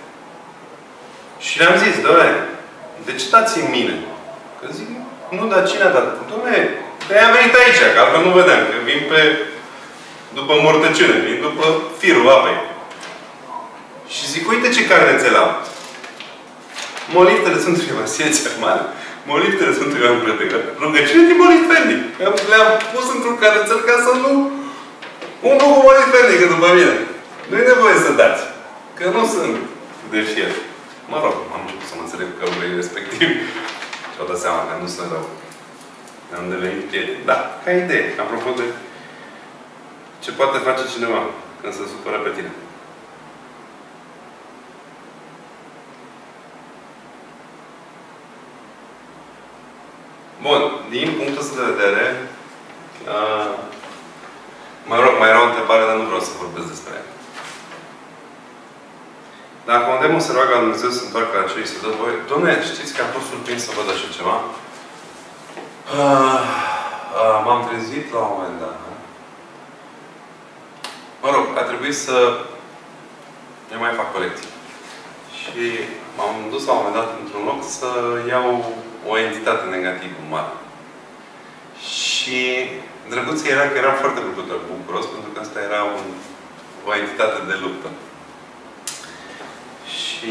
Și le-am zis, doamne, deci dați în mine. Că zic, nu, dar cine a dat? Doamne, de-aia venit aici, că altfel nu vedeam, că vin pe, după mortăciune, vin după firul apei. Și zic, uite ce carnețel am. Moliftele sunt Vasie cel Mare, moliftele sunt Ioan Plătăcă, rugăciune din molifternic. Le-am pus într-un carnețel ca să nu umplu cu molifternică după mine. Nu-i nevoie să dați. Că nu sunt de fier. Mă rog, am început să mă înțeleg cu călugării respectivi. Și-au dat seama că nu sunt rău. Am devenit prieteni. Da, ca idee. Apropo de ce poate face cineva când se supără pe tine. Bun. Din punctul ăsta de vedere, uh, mă rog, mai era o întrebare, dar nu vreau să vorbesc despre ea. Dacă un demon se roagă la Dumnezeu să se întoarcă la cei să dă voie, Doamne, știți că am fost surprins să văd așa ceva? Uh, uh, M-am trezit la un moment dat. Mă rog, a trebuit să eu mai fac colecții. Și m-am dus la un moment dat într-un loc să iau o entitate negativă mare. Și drăguțul era că eram foarte bucuros, pentru că asta era un, o entitate de luptă. Și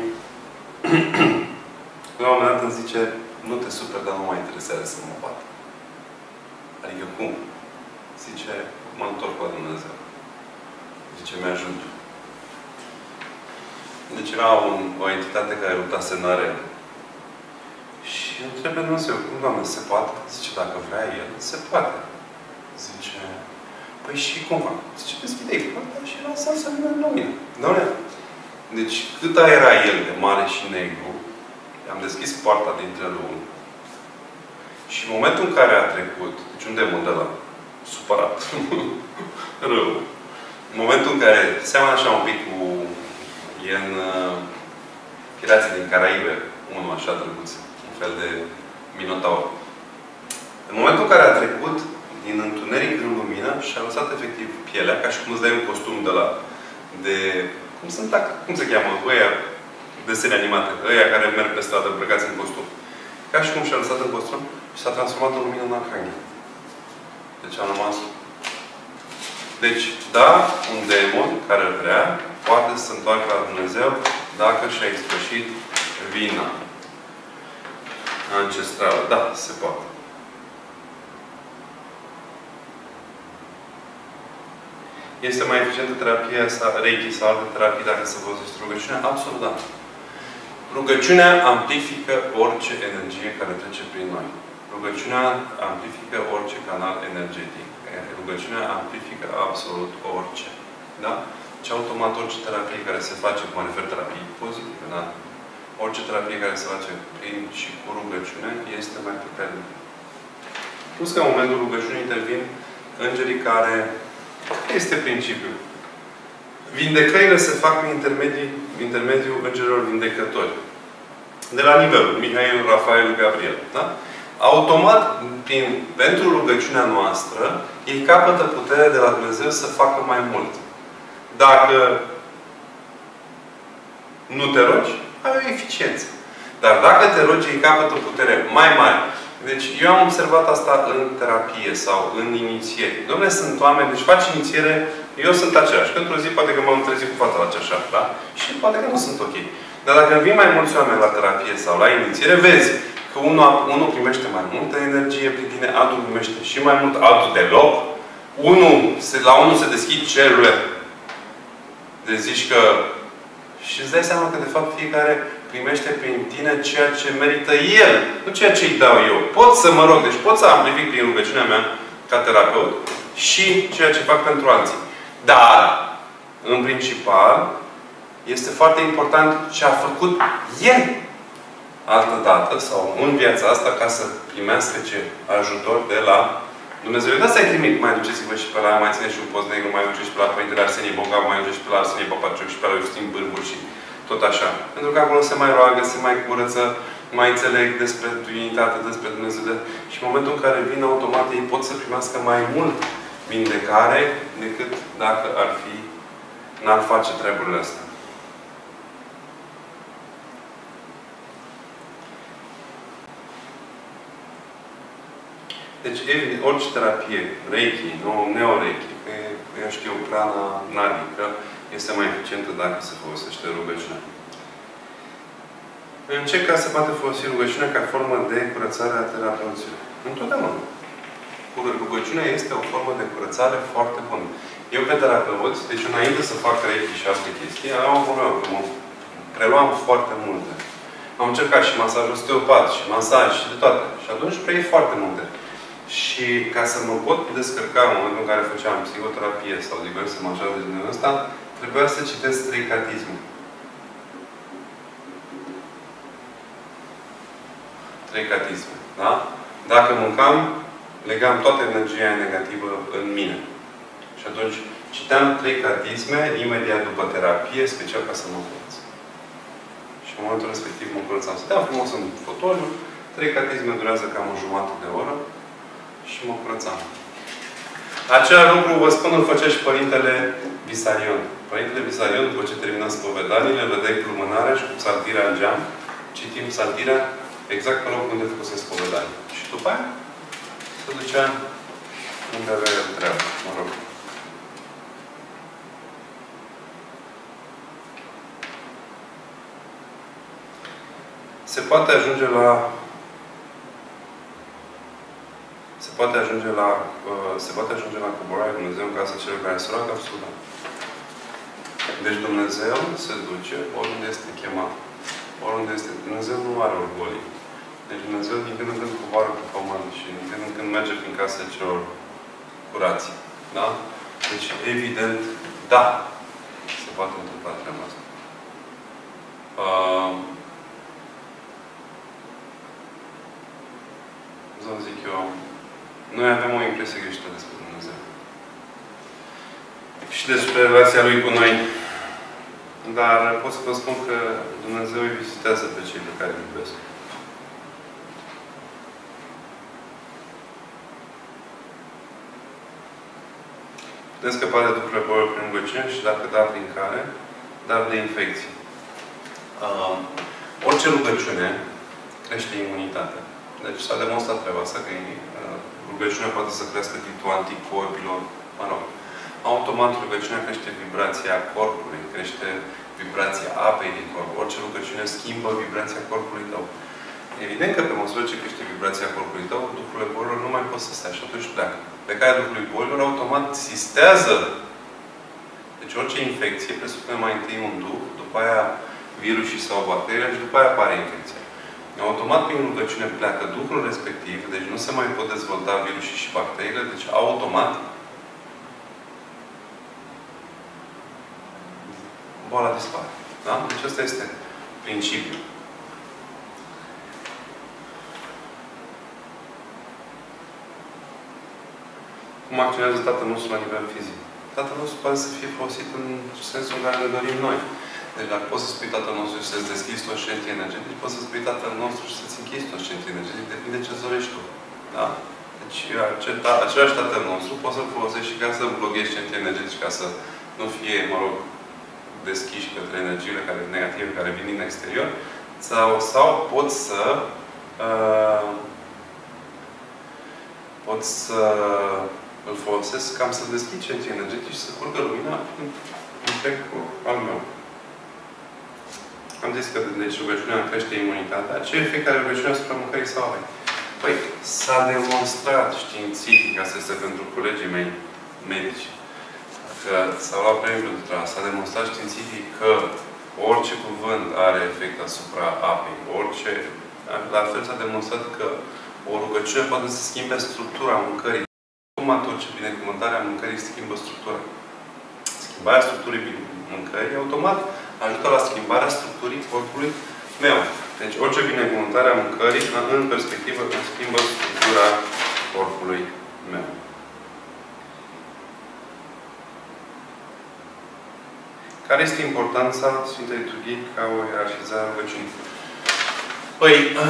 la un moment dat îmi zice, nu te super, dar nu mă interesează să mă bat. Adică cum? Zice, mă întorc la Dumnezeu. Zice, mi-ajut. Deci era un, o entitate care lupta semnare. Și întreb pe Dumnezeu, cum, Doamne, se poate? Zice, dacă vrea El, se poate. Zice, păi și cum fac? Zice, deschide-i poarta și lasă-l să vină în lumină. Doamne, deci cât era El de mare și negru, am deschis poarta dintre luni. Și în momentul în care a trecut, deci un demon de la supărat, rău, în momentul în care seamănă așa un pic cu e în uh, Pirații din Caraibe, unul așa drăguț, un fel de minotaur. În momentul în care a trecut din întuneric în lumină și a lăsat efectiv pielea, ca și cum îți dai un costum de la de cum sunt, cum se cheamă, ăia desene animate, ăia care merg pe stradă îmbrăcați în costum. Ca și cum și-a lăsat în costum și s-a transformat în lumină în arhanghel. Deci am rămas. Deci, da, un demon care vrea, poate să se întoarcă la Dumnezeu dacă și-a ispășit vina ancestrală. Da, se poate. Este mai eficientă terapia sau Reiki sau alte terapii dacă se folosește rugăciunea? Absolut da. Rugăciunea amplifică orice energie care trece prin noi. Rugăciunea amplifică orice canal energetic. Rugăciunea amplifică absolut orice. Da? Și automat orice terapie care se face, cum mă refer terapii pozitive, da? Orice terapie care se face prin și cu rugăciune este mai puternică. Plus că în momentul rugăciunii intervin îngerii care este principiul. Vindecările se fac prin intermediul îngerilor vindecători. De la nivelul Mihail, Rafael, Gabriel. Da? Automat, prin, pentru rugăciunea noastră, ei capătă putere de la Dumnezeu să facă mai mult. Dacă nu te rogi, ai o eficiență. Dar dacă te rogi, ei capătă putere mai mare. Deci, eu am observat asta în terapie sau în inițiere. Dom'le, sunt oameni, deci faci inițiere, eu sunt același. Că într-o zi poate că m-am trezit cu fata la ceașa, da? Și poate că nu sunt ok. Dar dacă vin mai mulți oameni la terapie sau la inițiere, vezi că unul, unul primește mai multă energie prin tine, altul primește și mai mult, altul deloc. Unul, se, la unul se deschid cerurile. Deci zici că... Și îți dai seama că, de fapt, fiecare primește prin tine ceea ce merită el, nu ceea ce îi dau eu. Pot să mă rog, deci pot să amplific prin rugăciunea mea ca terapeut și ceea ce fac pentru alții. Dar, în principal, este foarte important ce a făcut el altă dată sau în viața asta ca să primească ce ajutor de la Dumnezeu. De asta îi trimit. Mai duceți-vă și pe la, mai țineți și un post negru, mai duceți și pe la Părintele Arsenie Boga, mai duceți și pe la Arsenie Papaciuc și pe la Justin Bârbur și tot așa. Pentru că acolo se mai roagă, se mai curăță, mai înțeleg despre Divinitate, despre Dumnezeu. Și în momentul în care vin automat, ei pot să primească mai mult vindecare decât dacă ar fi, n-ar face treburile astea. Deci, evident, orice terapie, Reiki, neo-Reiki, eu știu, prana nadică, este mai eficientă dacă se folosește rugăciunea. În ce caz se poate folosi rugăciunea ca formă de curățare a terapeuților? Întotdeauna. Rugăciunea este o formă de curățare foarte bună. Eu, pe terapeut, deci înainte să fac Reiki și alte chestii, am o problemă, că mă preluam foarte multe. Am încercat și masaj osteopat, și masaj, și de toate. Și atunci preiei foarte multe. Și ca să mă pot descărca în momentul în care făceam psihoterapie sau diverse masaje de genul ăsta, trebuia să citesc trei catisme. Trei catisme. Da? Dacă mâncam, legam toată energia negativă în mine. Și atunci citeam trei catisme imediat după terapie, special ca să mă curăț. Și în momentul respectiv mă curățam. Stăteam frumos în fotoliu, trei catisme durează cam o jumătate de oră și mă curățam. Același lucru, vă spun, îl făcea și Părintele Visarion. Părintele Visarion, după ce termină spovedaniile, vedeai plumânarea și cu psaltirea în geam, citim psaltirea exact pe locul unde făcuse spovedanie. Și după aia se ducea unde avea el treabă. Mă rog. Se poate ajunge la se poate ajunge la, uh, se poate ajunge la coborarea Dumnezeu în casa celor care se roagă absolut. Deci Dumnezeu se duce oriunde este chemat. Oriunde este. Dumnezeu nu are orgolii. Deci Dumnezeu din când în când coboară pe pământ și din când în când merge prin casa celor curați. Da? Deci, evident, da, se poate întâmpla treaba asta. Uh, Să zic eu, noi avem o impresie greșită despre Dumnezeu. Și despre relația Lui cu noi. Dar pot să vă spun că Dumnezeu îi vizitează pe cei pe care îi iubesc. Putem scăpa de duhurile bolilor prin rugăciune și dacă da, prin care, dar de infecții. Uh, orice rugăciune crește imunitatea. Deci s-a demonstrat treaba asta că uh, rugăciunea poate să crească titlul anticorpilor. Mă rog. Automat rugăciunea crește vibrația corpului, crește vibrația apei din corp. Orice rugăciune schimbă vibrația corpului tău. Evident că pe măsură ce crește vibrația corpului tău, duhurile bolilor nu mai pot să stea și atunci pleacă. Plecarea duhului bolilor automat sistează. Deci orice infecție presupune mai întâi un duh, după aia virusii sau bacteria și după aia apare infecția. Automat prin rugăciune pleacă duhul respectiv, deci nu se mai pot dezvolta virusii și bacteriile, deci automat boala dispare. Da? Deci ăsta este principiul. Cum acționează Tatăl nostru la nivel fizic? Tatăl nostru poate să fie folosit în sensul în care ne dorim noi. Deci dacă poți să spui Tatăl nostru și să-ți deschizi toți centrii energetici, poți să spui Tatăl nostru și să-ți închizi toți centrii energetici. Depinde ce-ți dorești tu. Da? Deci același Tatăl nostru poți să-l folosești și ca să bloghezi centrii energetici, ca să nu fie, mă rog, deschiși către energiile care, negative care vin din exterior. Sau, sau poți să uh, pot să îl folosesc cam să deschid centrii energetici și să curgă lumina în întreg al meu. Am zis că deci rugăciunea crește imunitatea. Ce efect are rugăciunea asupra mâncării sau avei? Păi, s-a demonstrat științific, asta este pentru colegii mei medici, că s-a luat premiul de tras, s-a demonstrat științific că orice cuvânt are efect asupra apei. Orice... La fel s-a demonstrat că o rugăciune poate să schimbe structura mâncării. Automat orice binecuvântarea mâncării schimbă structura. Schimbarea structurii mâncării, automat, ajută la schimbarea structurii corpului meu. Deci orice binecuvântare a mâncării, în perspectivă, îmi schimbă structura corpului meu. Care este importanța Sfintei Liturghii ca o ierarhizare a rugăciunii? Păi,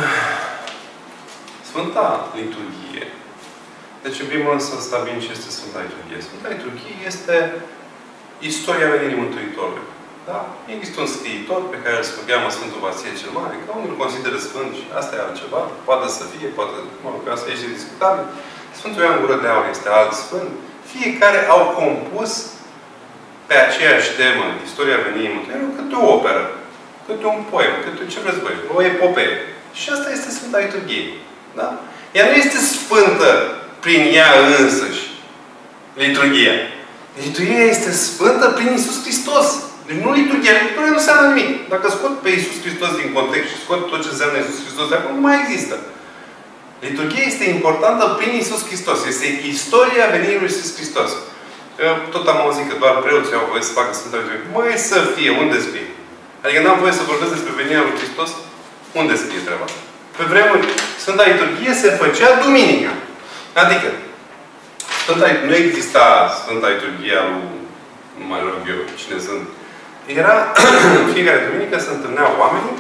Sfânta Liturghie. Deci, în primul rând, să stabilim ce este Sfânta Liturghie. Sfânta Liturghie este istoria venirii Mântuitorului. Da? Există un scriitor pe care îl cheamă Sfântul Vasie cel Mare, că unul îl consideră sfânt și asta e altceva. Poate să fie, poate, mă rog, asta este discutabil. Sfântul Ioan Gură de Aur este alt sfânt. Fiecare au compus pe aceeași temă, istoria venirii Mântuitorului, câte o operă, câte un poem, câte ce vreți voi, o epopee. Și asta este Sfânta Liturghie. Da? Ea nu este sfântă prin ea însăși, liturghia. Liturghia este sfântă prin Iisus Hristos. Deci nu liturghia. Liturghia nu înseamnă nimic. Dacă scot pe Iisus Hristos din context și scot tot ce înseamnă Iisus Hristos de acolo, nu mai există. Liturghia este importantă prin Iisus Hristos. Este istoria venirii lui Iisus Hristos. Eu tot am auzit că doar preoții au voie să facă Sfânta Liturghie. Măi, să fie, unde scrie? Adică n-am voie să vorbesc despre venirea lui Hristos? Unde scrie treaba? Pe vremuri, Sfânta Liturghie se făcea duminica. Adică, Sfânta, nu exista Sfânta Liturghie a lui, nu mai rog eu, cine sunt. Era, fiecare duminică se întâlneau oamenii,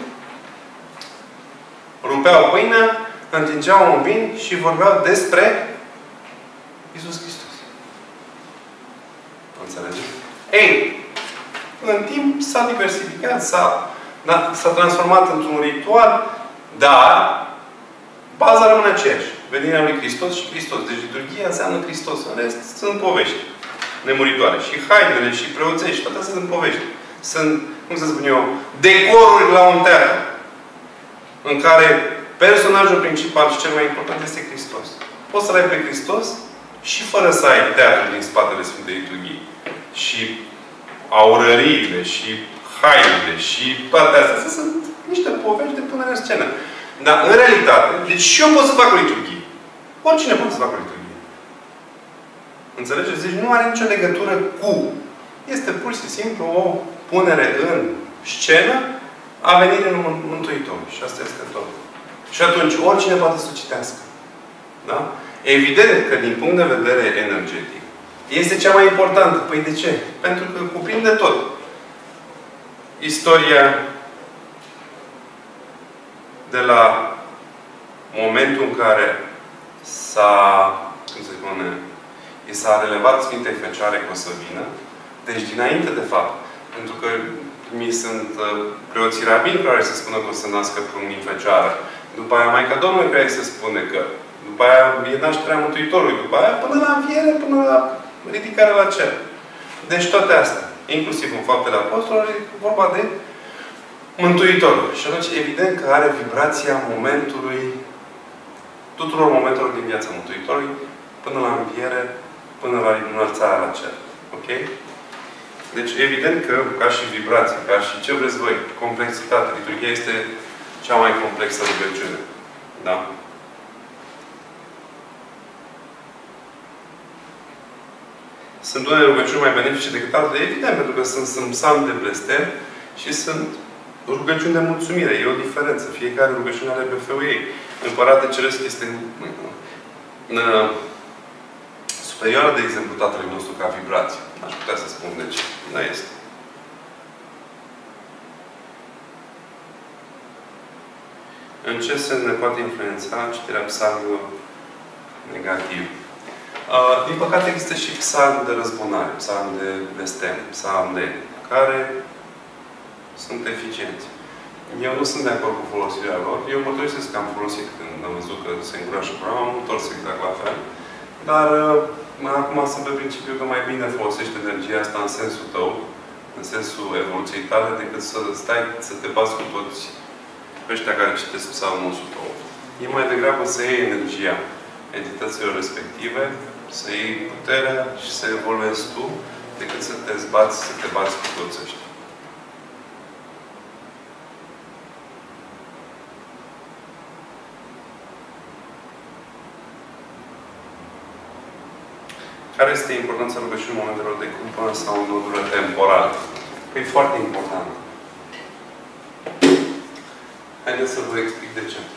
rupeau pâinea, întingeau un vin și vorbeau despre Iisus Hristos. Înțelegeți? Ei, în timp s-a diversificat, s-a da, s-a transformat într-un ritual, dar baza rămâne aceeași. Venirea lui Hristos și Hristos. Deci liturghia înseamnă Hristos. În rest sunt povești nemuritoare. Și hainele, și preoțești, toate astea sunt povești. Sunt, cum să spun eu, decoruri la un teatru. În care personajul principal și cel mai important este Hristos. poți să-L ai pe Hristos și fără să ai teatru din spatele Sfintei Liturghii. Și aurăriile, și hainele, și toate astea. Astea sunt niște povești de punere în scenă. Dar, în realitate, deci și eu pot să fac o liturghie. Oricine poate să facă o liturghie. Înțelegeți? Deci nu are nicio legătură cu. Este pur și simplu o punere în scenă a venirii Mântuitorului. Și asta este tot. Și atunci, oricine poate să o citească. Da? Evident că, din punct de vedere energetic, este cea mai importantă. Păi de ce? Pentru că cuprinde tot. Istoria de la momentul în care s-a, cum se spune, i s-a relevat Sfintei Fecioare că o să vină. Deci, dinainte de fapt, pentru că mi sunt uh, preoții rabini care se spune că o să nască pruncii Fecioară. După aia Maica Domnului care se spune că. După aia e nașterea Mântuitorului. După aia până la înviere, până la ridicarea la cer. Deci toate astea. Inclusiv în Faptele Apostolilor, e vorba de Mântuitorul. Și atunci, evident că are vibrația momentului, tuturor momentelor din viața Mântuitorului, până la înviere, până la înălțarea la cer. Ok? Deci, evident că, ca și vibrație, ca și ce vreți voi, complexitate, liturghia este cea mai complexă rugăciune. Da? Sunt unele rugăciuni mai benefice decât altele, evident, pentru că sunt, sunt psalmi de blestem și sunt rugăciuni de mulțumire. E o diferență. Fiecare rugăciune are B F-ul ei. Împărate Ceresc este uh, superioară, de exemplu, Tatălui nostru ca vibrație. Aș putea să spun de ce. Nu este. În ce sens ne poate influența citirea psalmilor negativ? Uh, din păcate există și psalmi de răzbunare, psalmi de blestem, psalmi de care sunt eficienți. Eu nu sunt de acord cu folosirea lor. Eu mărturisesc că am folosit când am văzut că se încurașă programul, am întors exact la fel. Dar uh, acum sunt pe principiu că mai bine folosește energia asta în sensul tău, în sensul evoluției tale, decât să stai, să te bați cu toți ăștia care citesc psalmul o sută opt. E mai degrabă să iei energia entităților respective, să iei puterea și să evoluezi tu, decât să te zbați, să te bați cu toți ăștia. Care este importanța rugăciunii în momentelor de cumpănă sau în nodură temporală? Păi e foarte important. Haideți să vă explic de ce.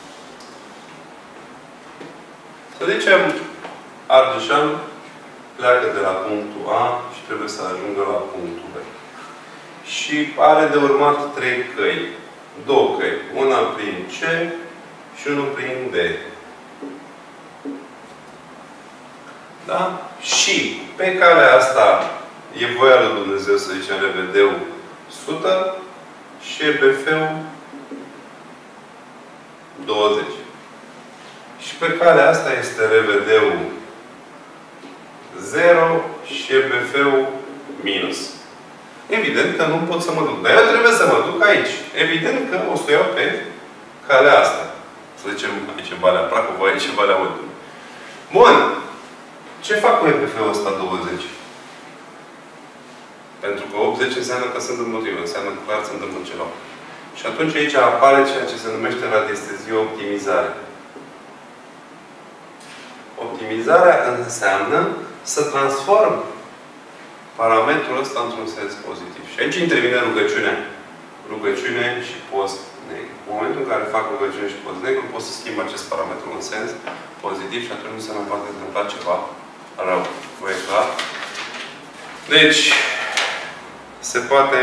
Să zicem, Argeșan pleacă de la punctul A și trebuie să ajungă la punctul B. Și are de urmat trei căi. Două căi. Una prin C și unul prin D. Da? Și pe calea asta e voia lui Dumnezeu, să zicem, R V D-ul o sută și B F-ul douăzeci. Și pe calea asta este R V D-ul zero și B F-ul minus. Evident că nu pot să mă duc. Dar eu trebuie să mă duc aici. Evident că o să iau pe calea asta. Să zicem, aici e Valea Prahova, aici e Valea Oltului. Bun. Ce fac cu E B F-ul ăsta douăzeci? Pentru că optzeci înseamnă că sunt în motiv. Înseamnă că clar se întâmplă ceva. Și atunci aici apare ceea ce se numește radiestezie optimizare. Optimizarea înseamnă să transform parametrul ăsta într-un sens pozitiv. Și aici intervine rugăciunea. Rugăciune și post negru. În momentul în care fac rugăciune și post negru, pot să schimb acest parametru în sens pozitiv și atunci nu se mai poate întâmpla ceva rău. Voi e clar? Deci, se poate,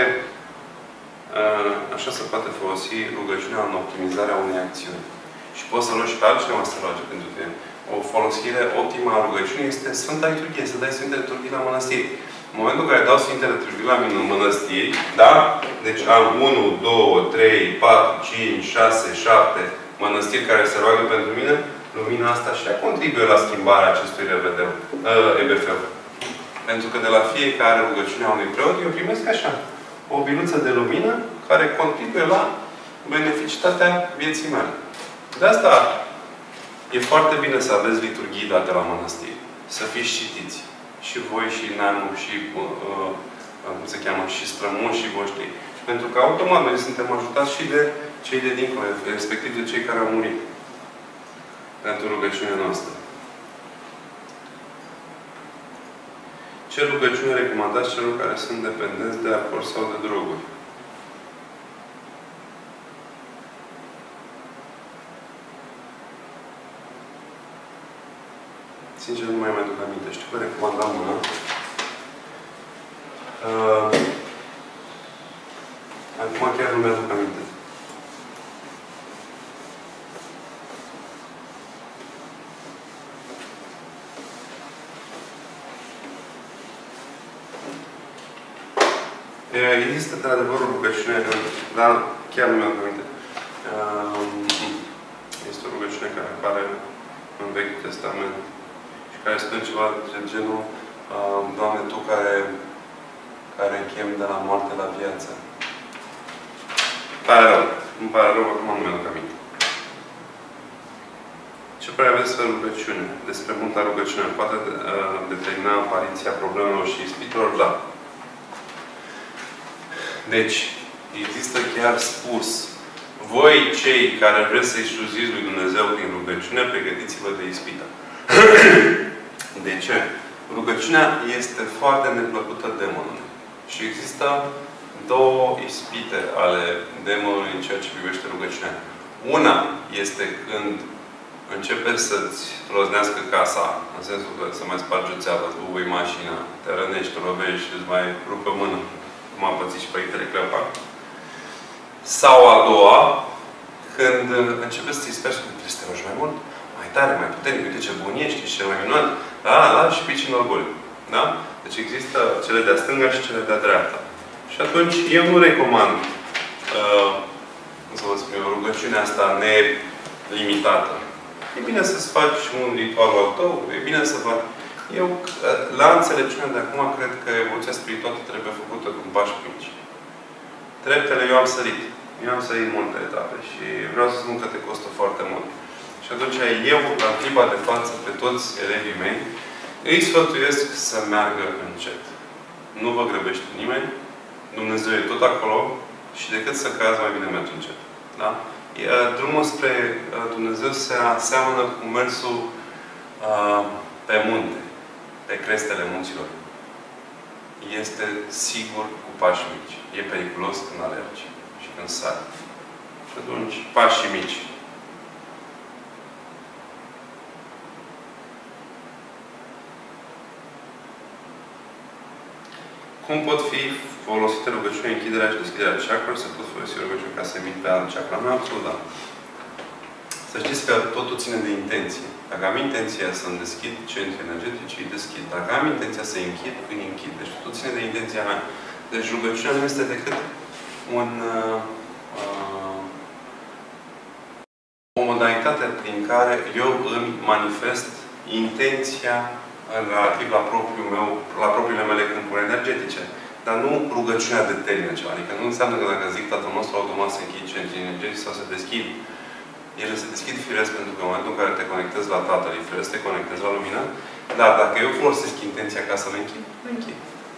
așa se poate folosi rugăciunea în optimizarea unei acțiuni. Și poți să rogi pe altcineva să roage pentru tine. O folosire optimă a rugăciunii este Sfânta Liturghie, să dai Sfintele Liturghii la mănăstiri. În momentul în care dau Sfintele Liturghii la mine în mănăstiri, da? Deci am unu, doi, trei, patru, cinci, șase, șapte mănăstiri care se roagă pentru mine, lumina asta și ea contribuie la schimbarea acestui R V D, E B F. Pentru că de la fiecare rugăciune a unui preot, eu primesc așa, o biluță de lumină care contribuie la beneficitatea vieții mele. De asta E foarte bine să aveți liturghii date la mănăstiri. Să fiți citiți. Și voi, și neamul, și, uh, cum se cheamă, și strămoșii voștri. Pentru că automat noi suntem ajutați și de cei de dincolo, respectiv de cei care au murit. Pentru rugăciunea noastră. Ce rugăciune recomandați celor care sunt dependenți de alcool sau de droguri? Sincer, nu mai mai duc aminte. Știu că recomandam una. Uh, acum chiar nu mi-aduc aminte. Există, într-adevăr, o rugăciune, dar chiar nu mi-am aminte. Este o rugăciune care apare în Vechiul Testament și care spune ceva de genul Doamne, Tu care, care închemi de la moarte la viață. Pare rău. Îmi pare rău, acum nu mi-aduc aminte. Ce părere aveți despre rugăciune? Despre multă rugăciune. Poate determina apariția problemelor și ispitelor? Da. Deci, există chiar spus, voi cei care vreți să-i slujiți lui Dumnezeu prin rugăciune, pregătiți-vă de ispită. De ce? Rugăciunea este foarte neplăcută demonului. Și există două ispite ale demonului în ceea ce privește rugăciunea. Una este când începe să-ți roznească casa, în sensul că să mai spargi o țeavă, îți bubui mașina, te rănești, te lovești, îți mai rupe mână. Cum a pățit și Părintele Cleopa. Sau a doua, când începe să-ți spești, trebuie să te rogi mai mult, mai tare, mai puternic, uite ce bun ești, ești cel mai minunat. Da, da, și pici în orgoliu. Da? Deci există cele de-a stânga și cele de-a dreapta. Și atunci, eu nu recomand uh, să vă spun, o rugăciune asta nelimitată. E bine să-ți faci un ritual al tău, e bine să faci. Eu, la înțelepciunea de acum, cred că evoluția spirituală trebuie făcută cu pași mici. Treptele eu am sărit. Eu am sărit multe etape și vreau să spun că te costă foarte mult. Și atunci eu, la clipa de față, pe toți elevii mei, îi sfătuiesc să meargă încet. Nu vă grăbește nimeni. Dumnezeu e tot acolo și decât să cazi, mai bine mergi încet. Da? Drumul spre Dumnezeu se aseamănă cu mersul uh, pe munte. Pe crestele munților. Este sigur cu pași mici. E periculos când alergi și când sari. Și atunci, pașii mici. Cum pot fi folosite rugăciunea, închiderea și deschiderea chakra? Se pot folosi rugăciunea ca să emit pe alt chakra? Nu, absolut, da. Să știți că totul ține de intenție. Dacă am intenția să-mi deschid centri energetici, îi deschid. Dacă am intenția să-i închid, îi închid. Deci totul ține de intenția mea. Deci rugăciunea nu este decât un, uh, o modalitate prin care eu îmi manifest intenția relativ la propriul meu, la propriile mele câmpuri energetice. Dar nu rugăciunea determină ceva. Adică nu înseamnă că dacă zic Tatăl nostru, automat se închid centri energetici sau se deschid. Ele se deschid firesc pentru că în momentul în care te conectezi la Tatăl, e firesc te conectezi la lumină. Dar dacă eu folosesc intenția ca să le închid, le închid.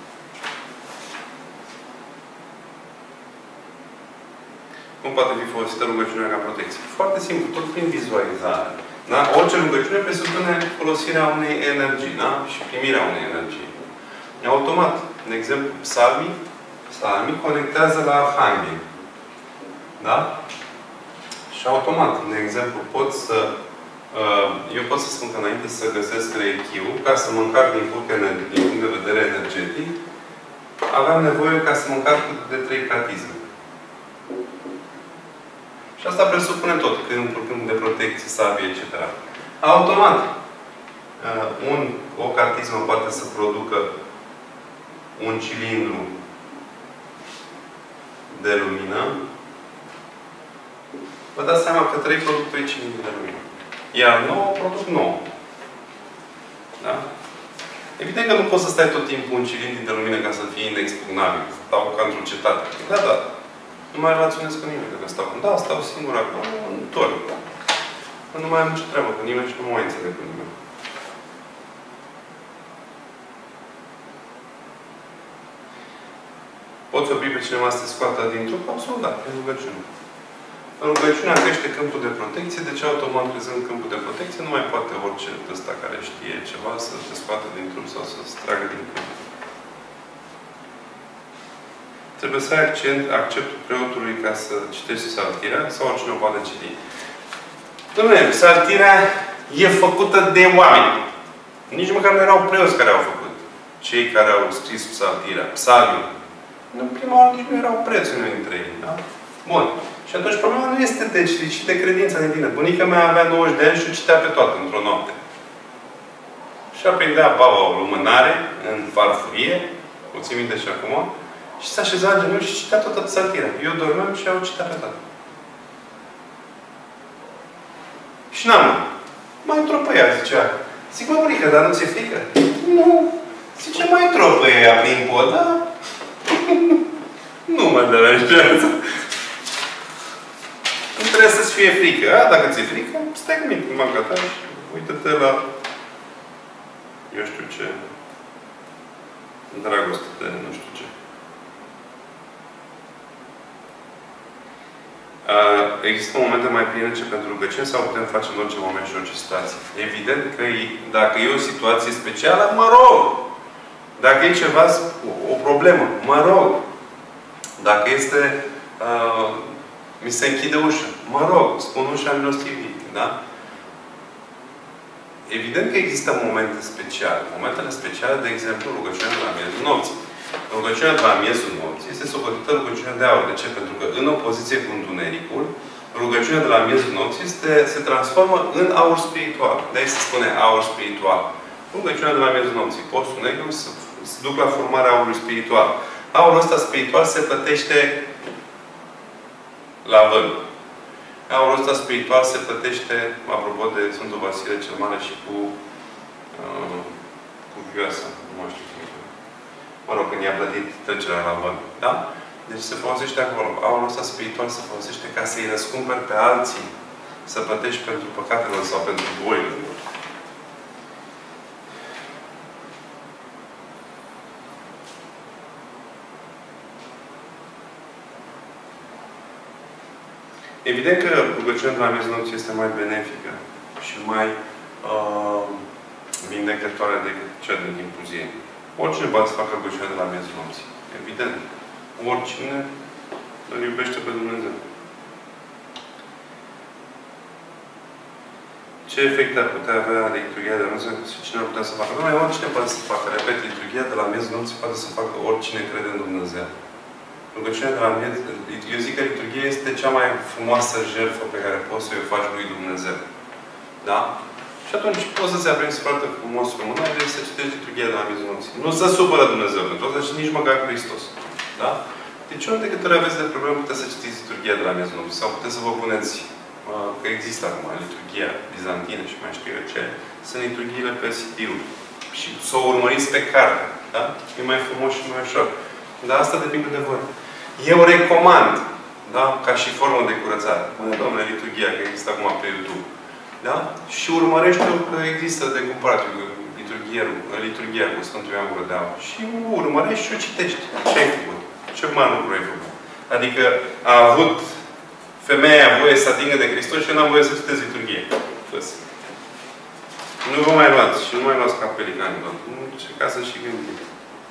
Cum poate fi folosită rugăciunea ca protecție? Foarte simplu, tot prin vizualizare. Da? Orice rugăciune presupune folosirea unei energii, da? Și primirea unei energii. Automat, de exemplu, psalmii, psalmii conectează la Arhanghel. Da? Și automat, de exemplu, pot să eu pot să spun că înainte să găsesc reichiul, ca să mă încarc din punct, din punct de vedere energetic, aveam nevoie ca să mă încarc de trei catisme. Și asta presupune tot, câmpul, câmp de protecție, sabie, et cetera. Automat, un, o cartismă poate să producă un cilindru de lumină. Vă dați seama că trei produc trei cilindri de lumină. Iar nouă produc nouă. Da? Evident că nu poți să stai tot timpul un cilindru de lumină ca să fie inexpugnabil. Stau ca într-o cetate. Da, da. Nu mai relaționez cu nimeni dacă stau. Da, stau singur acolo, în torn. nu mai am nicio treabă cu nimeni și nu mă mai înțeleg cu nimeni. Poți opri pe cineva să te scoată din trup? Absolut, da. E rugăciune. Rugăciunea crește câmpul de protecție, deci automat crezând câmpul de protecție, nu mai poate orice ăsta care știe ceva să te scoată din trup sau să-ți tragă din câmp. Trebuie să ai accent, acceptul preotului ca să citești psaltirea sau oricine o poate citi. Dom'le, psaltirea e făcută de oameni. Nici măcar nu erau preoți care au făcut. Cei care au scris psaltirea, psalmiul. În prima oară nici nu erau preți unii dintre ei. Da? Bun. Și atunci problema nu este de ci de credința de tine. Bunica mea avea nouăzeci de ani și o citea pe toată într-o noapte. Și aprindea baba o lumânare în farfurie, o țin minte și acum, și s-a așezat în genunchi și citea toată psaltirea. Eu dormeam și ea o citea pe toată. Și n-am mă. Mai într-o pe ea, zicea. Zic, mă, bunică, dar nu ți-e frică? Nu. Zice, mai într-o pe ea prin pod, da? Nu mă deranjează. Nu trebuie să-ți fie frică. A, dacă ți-e frică, stai cu mine în banca ta și uită-te la eu știu ce dragoste de nu știu ce. Există momente mai plinice pentru rugăciune sau putem face în orice moment și orice situație? Evident că dacă e o situație specială, mă rog! Dacă e ceva, o problemă, mă rog! Dacă este uh, mi se închide ușa, mă rog, spun ușa milostivii, da? Evident că există momente speciale. Momentele speciale, de exemplu, rugăciunea de la miezul nopții. Rugăciunea de la miezul nopții este socotită rugăciunea de aur. De ce? Pentru că în opoziție cu întunericul, rugăciunea de la miezul nopții este, se transformă în aur spiritual. De-aia se spune aur spiritual. Rugăciunea de la miezul nopții. Postul negru se, se duc la formarea aurului spiritual. Aurul ăsta spiritual se plătește la vân. Aurul ăsta spiritual se plătește, apropo de Sfântul Vasile cel Mare și cu uh, cu vioasa. Nu mai știu cum e. Mă rog, când i-a plătit trecerea la vân. Da? Deci se folosește acolo. Aurul ăsta spiritual se folosește ca să-i răscumperi pe alții. Să plătești pentru păcatele sau pentru boile. Evident că rugăciunea de la miezul nopții este mai benefică și mai uh, vindecătoare decât cea din timpul zilei. Oricine poate să facă rugăciunea de la miezul nopții. Evident. Oricine îl iubește pe Dumnezeu. Ce efect ar putea avea liturghia de Dumnezeu și cine ar putea să facă? Numai oricine poate să facă. Repet, liturghia de la miezul nopții poate să facă oricine crede în Dumnezeu. Rugăciunea de la miez, eu zic că liturghia este cea mai frumoasă jertfă pe care poți să o faci lui Dumnezeu. Da? Și atunci poți să-ți aprinzi foarte frumos rămâna și să citești liturghia de la miezul nopții. Nu să supără Dumnezeu pentru asta și nici măcar Hristos. Da? Deci ori de câte ori aveți de probleme, puteți să citiți liturghia de la miezul nopții. Sau puteți să vă puneți că există acum liturghia bizantină și mai știu eu ce. Sunt liturghiile pe C D-uri. Și să o urmăriți pe carte. Da? E mai frumos și mai ușor. Dar asta depinde de voi. Eu recomand, da? Ca și formă de curățare. Mă, domnule, liturghia, că există acum pe YouTube. Da? Și urmărește-o că există de cumpărat liturghia cu Sfântul Ioan Gură de Aur. Și urmărești și o citești. Ce ai făcut? Ce mare lucru ai făcut? Adică a avut femeia voie să atingă de Hristos și eu n-am voie să citesc liturghie. Făs. Nu vă mai luați și nu mai luați ca pelicani. Nu încercați să și gândiți.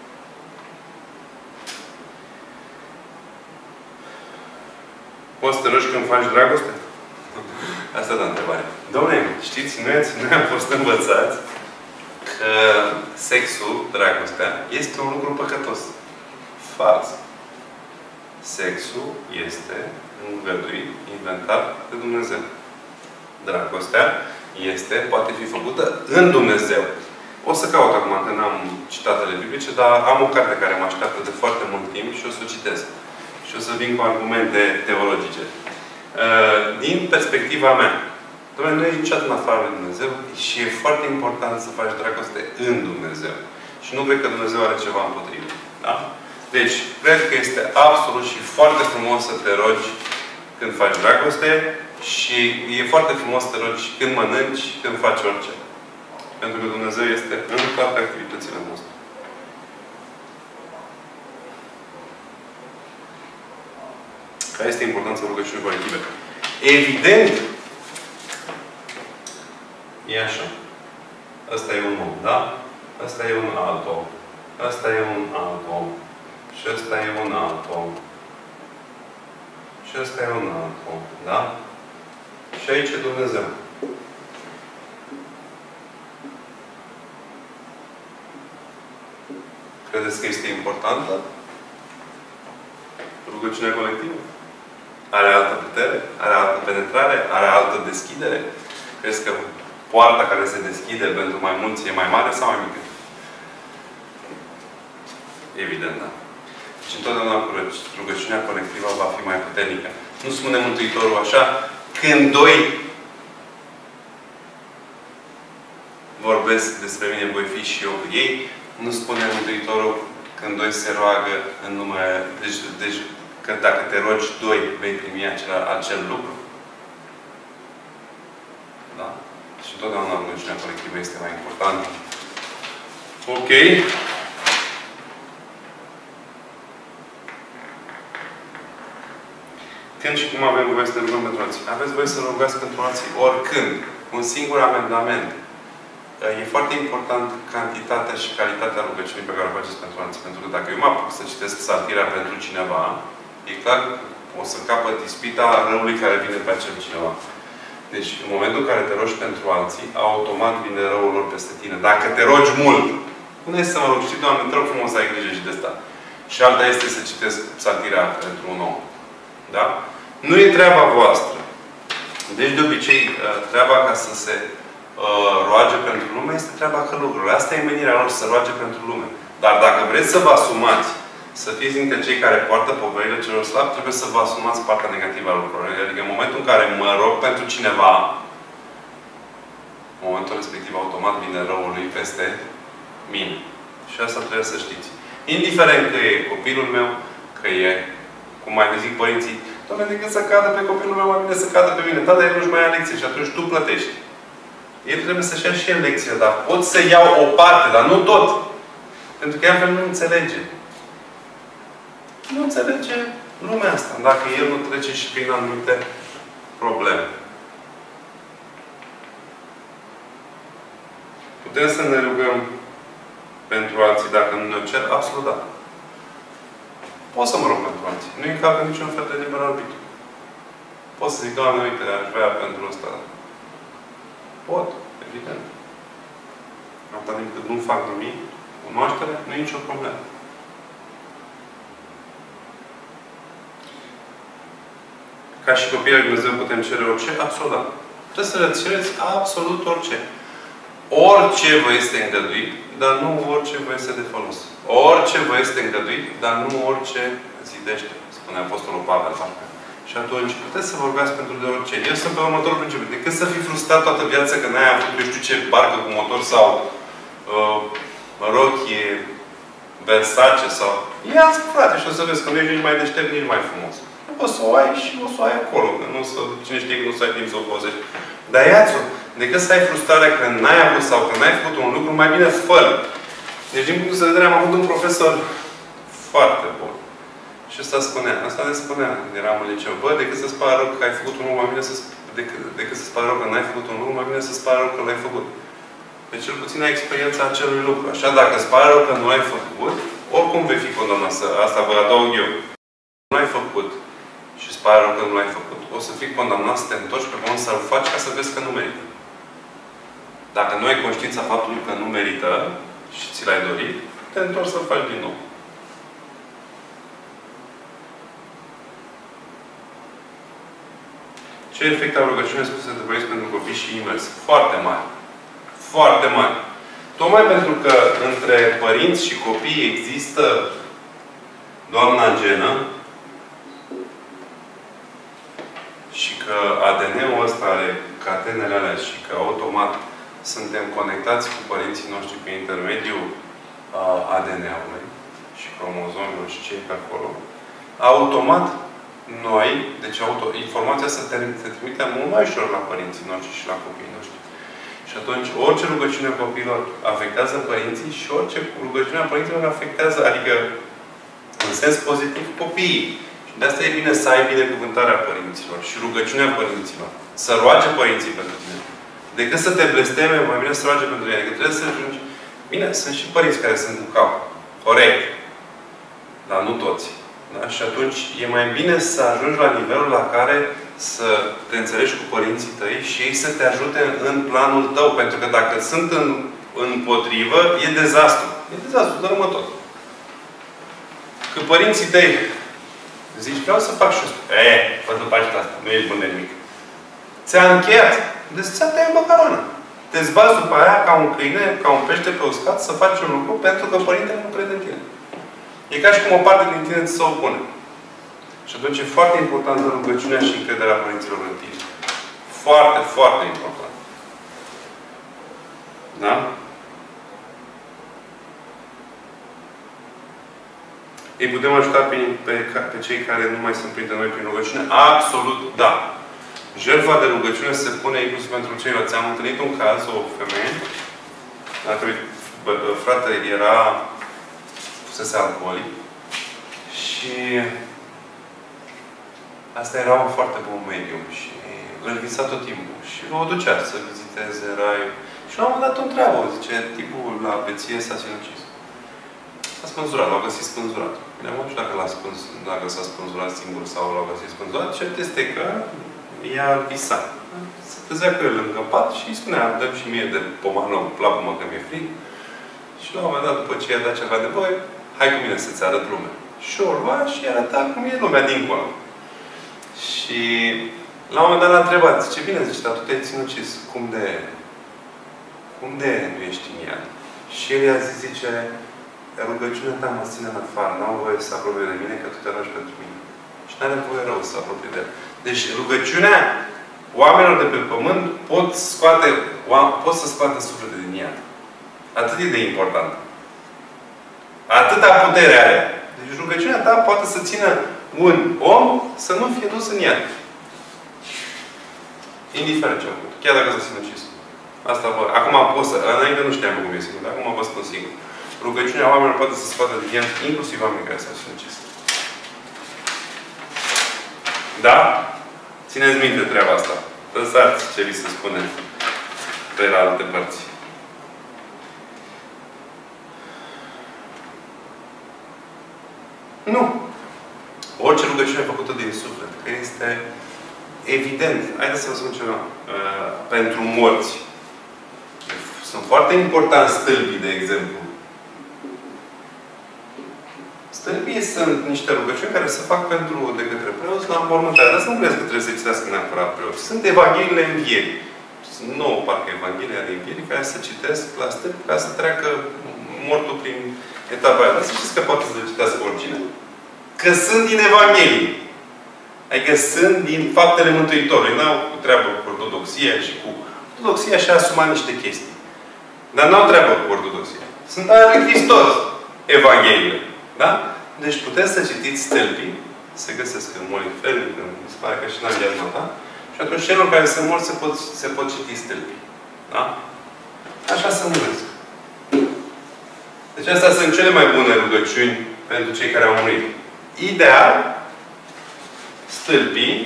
Poți să te rogi când faci dragoste? Asta da întrebare. Dom'le, știți, noi, noi am fost învățați că sexul, dragostea, este un lucru păcătos. Fals. Sexul este îngăduit, inventat de Dumnezeu. Dragostea este, poate fi făcută în Dumnezeu. O să caut acum, că n-am citatele biblice, dar am o carte care mă așteaptă de foarte mult timp și o să o citesc. Și o să vin cu argumente teologice. Din perspectiva mea, Doamne, nu ești niciodată în afară de Dumnezeu și e foarte important să faci dragoste în Dumnezeu. Și nu cred că Dumnezeu are ceva împotrivă. Da? Deci, cred că este absolut și foarte frumos să te rogi când faci dragoste. Și e foarte frumos să te rogi când mănânci, când faci orice. Pentru că Dumnezeu este în toate activitățile noastre. Care este importanța rugăciunii colective? Evident, e așa. Ăsta e un om, da? Ăsta e un alt om. Ăsta e un alt om. Și ăsta e un alt om. Și ăsta e un alt om, da? Și aici e Dumnezeu. Credeți că este importantă rugăciunea colectivă? Are altă putere? Are altă penetrare? Are altă deschidere? Crezi că poarta care se deschide pentru mai mulți e mai mare sau mai mică? Evident, da. Deci întotdeauna rugăciunea colectivă va fi mai puternică. Nu spune Mântuitorul așa, când doi vorbesc despre mine, voi fi și eu cu ei. Nu spune Mântuitorul când doi se roagă în numele... Deci, deci că dacă te rogi doi, vei primi acel, acel lucru. Da? Și întotdeauna rugăciunea colectivă este mai importantă. Ok. Când și cum avem voie să ne rugăm pentru alții? Aveți voie să rugați pentru alții oricând. Un singur amendament. E foarte important cantitatea și calitatea rugăciunii pe care o faceți pentru alții. Pentru că dacă eu mă apuc să citesc psaltirea pentru cineva, e clar o să capăt ispita răului care vine pe acel cineva. Deci, în momentul în care te rogi pentru alții, automat vine răul lor peste tine. Dacă te rogi mult, pune să mă rog, știi, Doamne, te rog frumos să ai grijă și de asta. Și alta este să citesc psaltirea pentru un om. Da? Nu e treaba voastră. Deci, de obicei, treaba ca să se uh, roage pentru lume este treaba călugărilor. Asta e menirea lor, să se roage pentru lume. Dar dacă vreți să vă asumați să fiți dintre cei care poartă poverile celor slabi, trebuie să vă asumați partea negativă a lucrurilor. Adică în momentul în care mă rog pentru cineva, în momentul respectiv, automat vine răul lui peste mine. Și asta trebuie să știți. Indiferent că e copilul meu, că e, cum mai zic părinții, Doamne, decât să cadă pe copilul meu, mai bine să cadă pe mine. Tata, el nu-și mai ia lecție și atunci tu plătești. El trebuie să-și ia și el lecție, dar pot să iau o parte, dar nu tot. Pentru că altfel nu înțelege. Nu înțelege lumea asta, dacă el nu trece și prin anumite probleme. Putem să ne rugăm pentru alții dacă nu ne cer? Absolut da. Pot să mă rog pentru alții. Nu încalcă niciun fel de liber arbitru. Pot să zic, Doamne, uite, aș vrea pentru ăsta. Pot, evident. Atâta timp cât nu fac nimic, cunoaștere, nu e nicio problemă. Ca și copiii lui Dumnezeu putem cere orice? Absolut da. Trebuie să le cereți absolut orice. Orice vă este îngăduit, dar nu orice vă este de folos. Orice vă este îngăduit, dar nu orice zidește, spune Apostolul Pavel. Și atunci puteți să vă rugați pentru de orice. Eu sunt pe următorul principiu. Decât să fii frustrat toată viața că n-ai avut eu știu ce barcă cu motor sau uh, rochie Versace sau... Ia-ți, frate, și o să vezi că nu ești nici mai deștept, nici mai frumos. O să o ai și o să o ai acolo. Că nu să, cine știe că nu să ai timp să o folosești. Dar ia-ți-o. Decât să ai frustrare că n-ai avut sau că n-ai făcut un lucru, mai bine fă-l. Deci, din punctul de vedere, am avut un profesor foarte bun. Și ăsta spunea, asta ne spunea, eram în liceu. Bă, decât să-ți pare rău că ai făcut un lucru, mai bine să decât, decât să-ți pare rău că n-ai făcut un lucru, mai bine să-ți pare rău că l-ai făcut. Deci, cel puțin ai experiența acelui lucru. Așa, dacă îți pare rău că nu l-ai făcut, oricum vei fi condamnat. Asta vă adaug eu. Nu l-ai făcut și îți pare rău că nu l-ai făcut, o să fii condamnat să te întorci pe pământ să-l faci ca să vezi că nu merită. Dacă nu ai conștiința faptului că nu merită și ți l-ai dorit, te întorci să-l faci din nou. Ce efect au rugăciunea spuse de părinți pentru copii și invers? Foarte mari. Foarte mari. Tocmai pentru că între părinți și copii există doamna genă și că A D N-ul ăsta are catenele alea și că automat suntem conectați cu părinții noștri prin intermediul A D N-ului și cromozomilor și cei pe acolo, automat noi, deci auto, informația asta se trimite mult mai ușor la părinții noștri și la copiii noștri. Și atunci, orice rugăciune a copiilor afectează părinții și orice rugăciune a părinților afectează, adică în sens pozitiv, copiii. Și de asta e bine să ai binecuvântarea părinților și rugăciunea părinților. Să roage părinții pentru tine. Decât să te blesteme, mai bine să roage pentru tine. Adică trebuie să ajungi. Bine, sunt și părinți care sunt cu cap. Corect. Dar nu toți. Da? Și atunci e mai bine să ajungi la nivelul la care să te înțelegi cu părinții tăi și ei să te ajute în planul tău. Pentru că dacă sunt în, împotrivă, e dezastru. E dezastru, dărâmă tot. Că părinții tăi zici, vreau să fac și asta. E, fă după asta, nu ești bun de nimic. Ți-a încheiat. Deci ți-a tăiat măcarona. Te zbați după aia ca un câine, ca un pește pe uscat, să faci un lucru pentru că părintele nu crede în tine. E ca și cum o parte din tine ți se opune. Și atunci e foarte importantă rugăciunea și încrederea părinților în tine. Foarte, foarte important. Da? Îi putem ajuta pe, pe, pe cei care nu mai sunt printre noi prin rugăciune? Absolut, da. Jertfa de rugăciune se pune inclusiv pentru ceilalți. Am întâlnit un caz, o femeie, la care fratele era fusese alcoolic și asta era un foarte bun medium și îl visa tot timpul. Și o ducea să viziteze raiul. Și la un moment dat o întreabă, zice, tipul la beție s-a sinucis. S-a spânzurat, l-au găsit spânzurat. Bine, nu știu dacă, spânz, dacă s-a spânzurat singur sau l-au găsit spânzurat. Cert este că ea visa. Se trezea că el lângă pat și îi spunea, dă-mi și mie de pomană, plapă-mă că mi-e frig. Și la un moment dat, după ce i-a dat ceva de băi, hai cu mine să-ți arăt lumea. Și o lua și arăta cum e lumea dincolo. Și la un moment dat l-a întrebat, zice, bine, zice, dar tu te-ai ținucis. Cum de... Cum de nu ești în ea? Și el i-a zis, zice, rugăciunea ta mă ține în afară, n-au voie să se apropie de mine, că tu te rogi pentru mine. Și n-are voie rău să se apropie de el. Deci rugăciunea oamenilor de pe pământ pot scoate, pot să scoate suflete din ea. Atât e de important. Atâta putere are. Deci rugăciunea ta poate să țină un om să nu fie dus în ea. Indiferent ce a făcut. Chiar dacă s-a sinucis. Asta vă. Acum pot să... Înainte nu știam cum e sigur. Acum vă spun sigur. Rugăciunea oamenilor poate să scoată din ea, inclusiv oamenii care s-au sinucis. Da? Țineți minte treaba asta. Lăsați ce vi se spune pe la alte părți. Nu. Orice rugăciune făcută din suflet, că este evident. Haideți să vă spun ceva. Uh, pentru morți. Sunt foarte importanți stâlpii, de exemplu. Stâlpii sunt niște rugăciuni care se fac pentru de către preoți la înmormântare. Dar să nu vreți că trebuie să citească neapărat preoți. Sunt Evangheliile Învierii. Sunt nouă, parcă, Evanghelia de Învierii, care se citesc la stâlpi ca să treacă mortul prin etapa aia. Dar să știți că poate să le citească oricine. Că sunt din Evanghelii. Adică sunt din faptele Mântuitorului. N-au treabă cu ortodoxia și cu... Ortodoxia și-a asumat niște chestii. Dar n-au treabă cu ortodoxia. Sunt ale lui Hristos. Evangheliile. Da? Deci puteți să citiți stâlpii. Se găsesc în Molifel, se pare că și în Anglia da? Și atunci celor care se mor se pot, se pot citi stâlpii. Da? Așa se numesc. Deci astea sunt cele mai bune rugăciuni pentru cei care au murit. Ideal, stâlpii,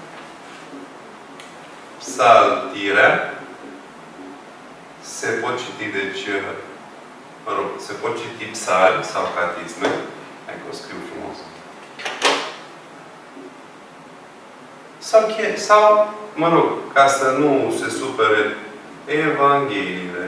psaltirea, se pot citi, deci, mă rog, se pot citi psalmi sau catisme. Hai că o scriu frumos. Sau, sau, mă rog, ca să nu se supere, Evangheliile.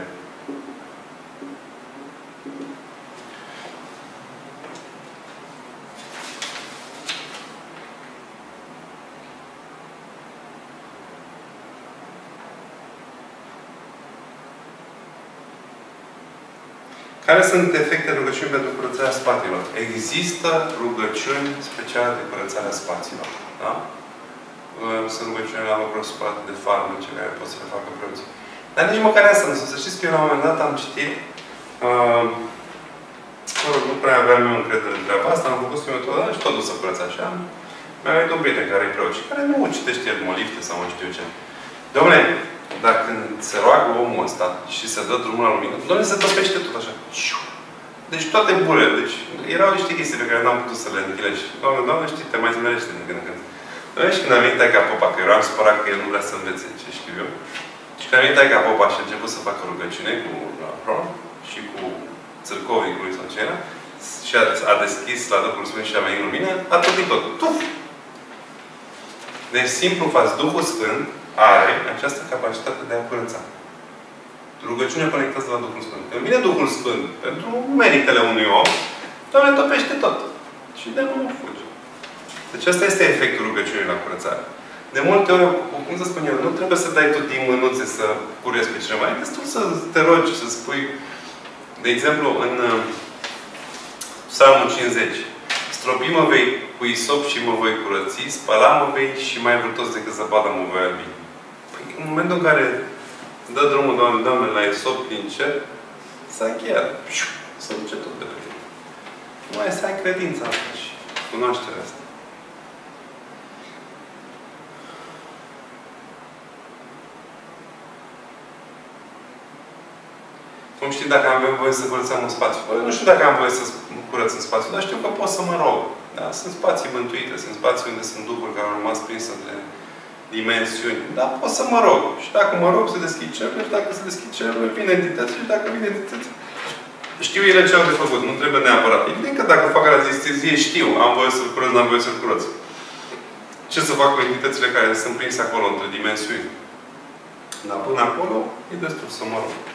Care sunt efectele rugăciunii pentru curățarea spațiilor? Există rugăciuni speciale de curățarea spațiilor. Da? Sunt rugăciuni la lucruri spate de farmece care pot să le facă preoții. Dar nici măcar asta nu. Să știți că eu la un moment dat am citit uh, mă rog, nu prea aveam eu încredere în treaba asta, am făcut schimbătoarea și totul să curăța așa. Mi-a venit un prieten care e preot și care nu citește el molifte sau nu știu ce. Dom'le, dar când se roagă omul ăsta și se dă drumul la lumină, Dom'le, se topește tot așa. Deci toate bule. Deci erau niște chestii pe care n-am putut să le închilești. Doamne, Doamne, știi, te mai zmerește din când în când. Și când a venit taica Popa, că eu am supărat că el nu vrea să învețe ce știu eu. Și când a venit taica Popa și a început să facă rugăciune cu Ron și cu țârcovnicului sau ce era, și a, a deschis la Duhul Sfânt și a venit lumină, a topit tot. Tuf! Deci, simplu față, Duhul Sfânt are această capacitate de a curăța. Rugăciunea conectează la Duhul Sfânt. Când vine Duhul Sfânt pentru meritele unui om, Doamne, topește tot. Și demonul fuge. Deci asta este efectul rugăciunii la curățare. De multe ori, cum să spun eu, nu trebuie să dai tot din mânuțe să curezi pe cineva. E destul să te rogi, să spui. De exemplu, în Psalmul cincizeci. Stropi mă vei cu isop și mă voi curăți, spăla mă vei și mai vrătos decât zăpada mă voi albi. Păi, în momentul în care dă drumul, Doamne, Doamne, la isop din cer, s-a încheiat. Se duce tot de pe tine. Numai să ai credința asta și cunoașterea asta. Cum știi dacă am voie să curățăm un spațiu? Păi, nu știu dacă am voie să curăț în spațiu, dar știu că pot să mă rog. Da? Sunt spații mântuite, sunt spații unde sunt duhuri care au rămas prins între dimensiuni. Dar pot să mă rog. Și dacă mă rog, se deschid cerurile, și dacă se deschid cerurile, vine entități, și dacă vine entități, știu ele ce au de făcut. Nu trebuie neapărat. Evident că dacă fac rezistenție, știu. Am voie să-l curăț, n-am voie să-l curăț. Ce să fac cu entitățile care sunt prinse acolo, între dimensiuni? Dar până acolo, e destul să mă rog.